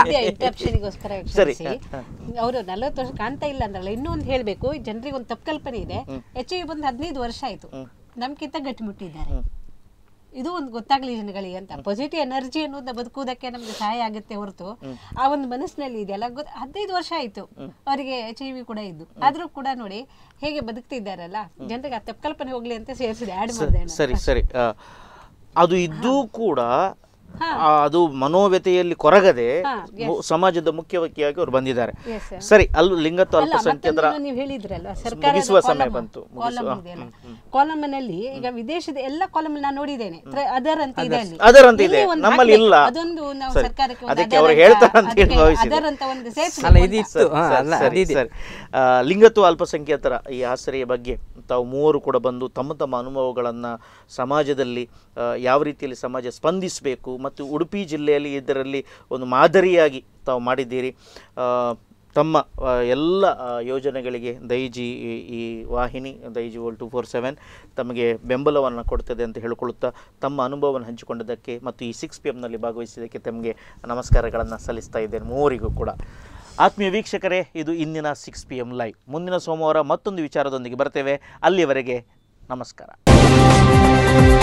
ಅವರು 40 ವರ್ಷ ಕಾಣ್ತಾ ಇಲ್ಲ ಅಂದ್ರಲ್ಲ. ಇನ್ನೊಂದು ಹೇಳ್ಬೇಕು, ಜನರಿಗೆ ಒಂದು ತಪ್ಪು ಕಲ್ಪನೆ ಇದೆ. HIV ಬಂದು 15 ವರ್ಷ ಆಯ್ತು, ನಮ್ಗಿಂತ ಗಟ್ಟಿಮುಟ್ಟಿದ್ದಾರೆ. ಇದು ಒಂದು ಗೊತ್ತಾಗ್ಲಿ ಜನಗಳಿಗೆ ಅಂತ. ಪಾಸಿಟಿವ್ ಎನರ್ಜಿ ಅನ್ನೋದನ್ನ ಬದುಕುವುದಕ್ಕೆ ನಮ್ಗೆ ಸಹಾಯ ಆಗುತ್ತೆ ಹೊರತು ಆ ಒಂದು ಮನಸ್ಸಿನಲ್ಲಿ ಇದೆಯಲ್ಲ. 15 ವರ್ಷ ಆಯ್ತು ಅವರಿಗೆ HIV ಕೂಡ ಇದ್ದು, ಆದ್ರೂ ಕೂಡ ನೋಡಿ ಹೇಗೆ ಬದುಕ್ತಿದ್ದಾರಲ್ಲ. ಜನರಿಗೆ ಆ ತಪ್ಪು ಕಲ್ಪನೆ ಹೋಗ್ಲಿ ಅಂತ ಸೇರಿಸಿದೆ, ಆಡ್ ಮಾಡಿದೆ. ಸರಿ, ಅದು ಇದ್ದೂ ಕೂಡ ಅದು ಮನೋವ್ಯತೆಯಲ್ಲಿ ಕೊರಗದೆ ಸಮಾಜದ ಮುಖ್ಯ ವ್ಯಕ್ತಿಯಾಗಿ ಅವರು ಬಂದಿದ್ದಾರೆ. ಸರಿ, ಅಲ್ಲಿ ಲಿಂಗತ್ವ ಅಲ್ಪಸಂಖ್ಯಾತರ ನೀವು ಹೇಳಿದ್ರಲ್ವಾ ಮುಗಿಸುವ ಸಮಯ ಬಂತು. ಕಾಲಮ್ನಲ್ಲಿ ಈಗ ವಿದೇಶದ ಎಲ್ಲ ಕಾಲಮ್ ನಾನು ನೋಡಿದ್ದೇನೆ, ಅದರ್ ಅಂತ ಇದೆ ಅಲ್ಲಿ, ಅದರ್ ಅಂತ ಇದೆ, ನಮ್ಮಲ್ಲಿ ಇಲ್ಲ. ಅದೊಂದು ನಾವು ಸರ್ಕಾರಕ್ಕೆ ಅದಕ್ಕೆ ಅವರು ಹೇಳ್ತಾರೆ ಅಂತ ಹೇಳಿ ಭಾವಿಸಿದೆ. ಅದರ್ ಅಂತ ಒಂದು ಸರಿ, ಲಿಂಗತ್ವ ಅಲ್ಪಸಂಖ್ಯಾತರ ಈ ಆಸರೆಯ ಬಗ್ಗೆ ತಾವು ಮೂವರು ಕೂಡ ಬಂದು ತಮ್ಮ ತಮ್ಮ ಅನುಭವಗಳನ್ನು ಸಮಾಜದಲ್ಲಿ ಯಾವ ರೀತಿಯಲ್ಲಿ ಸಮಾಜ ಸ್ಪಂದಿಸಬೇಕು ಮತ್ತು ಉಡುಪಿ ಜಿಲ್ಲೆಯಲ್ಲಿ ಇದರಲ್ಲಿ ಒಂದು ಮಾದರಿಯಾಗಿ ತಾವು ಮಾಡಿದ್ದೀರಿ. ತಮ್ಮ ಎಲ್ಲ ಯೋಜನೆಗಳಿಗೆ ಈ ವಾಹಿನಿ Daijworld 247 ತಮಗೆ ಬೆಂಬಲವನ್ನು ಕೊಡ್ತದೆ ಅಂತ ಹೇಳಿಕೊಳ್ಳುತ್ತಾ ತಮ್ಮ ಅನುಭವವನ್ನು ಹಂಚಿಕೊಂಡಿದ್ದಕ್ಕೆ ಮತ್ತು ಈ 6 PM ಭಾಗವಹಿಸಿದ್ದಕ್ಕೆ ತಮಗೆ ನಮಸ್ಕಾರಗಳನ್ನು ಸಲ್ಲಿಸ್ತಾ ಇದ್ದೇನೆ ಮೂವರಿಗೂ ಕೂಡ. ಆತ್ಮೀಯ ವೀಕ್ಷಕರೇ, ಇದು ಇಂದಿನ 6 PM ಲೈವ್. ಮುಂದಿನ ಸೋಮವಾರ ಮತ್ತೊಂದು ವಿಚಾರದೊಂದಿಗೆ ಬರ್ತೇವೆ. ಅಲ್ಲಿಯವರೆಗೆ ನಮಸ್ಕಾರ.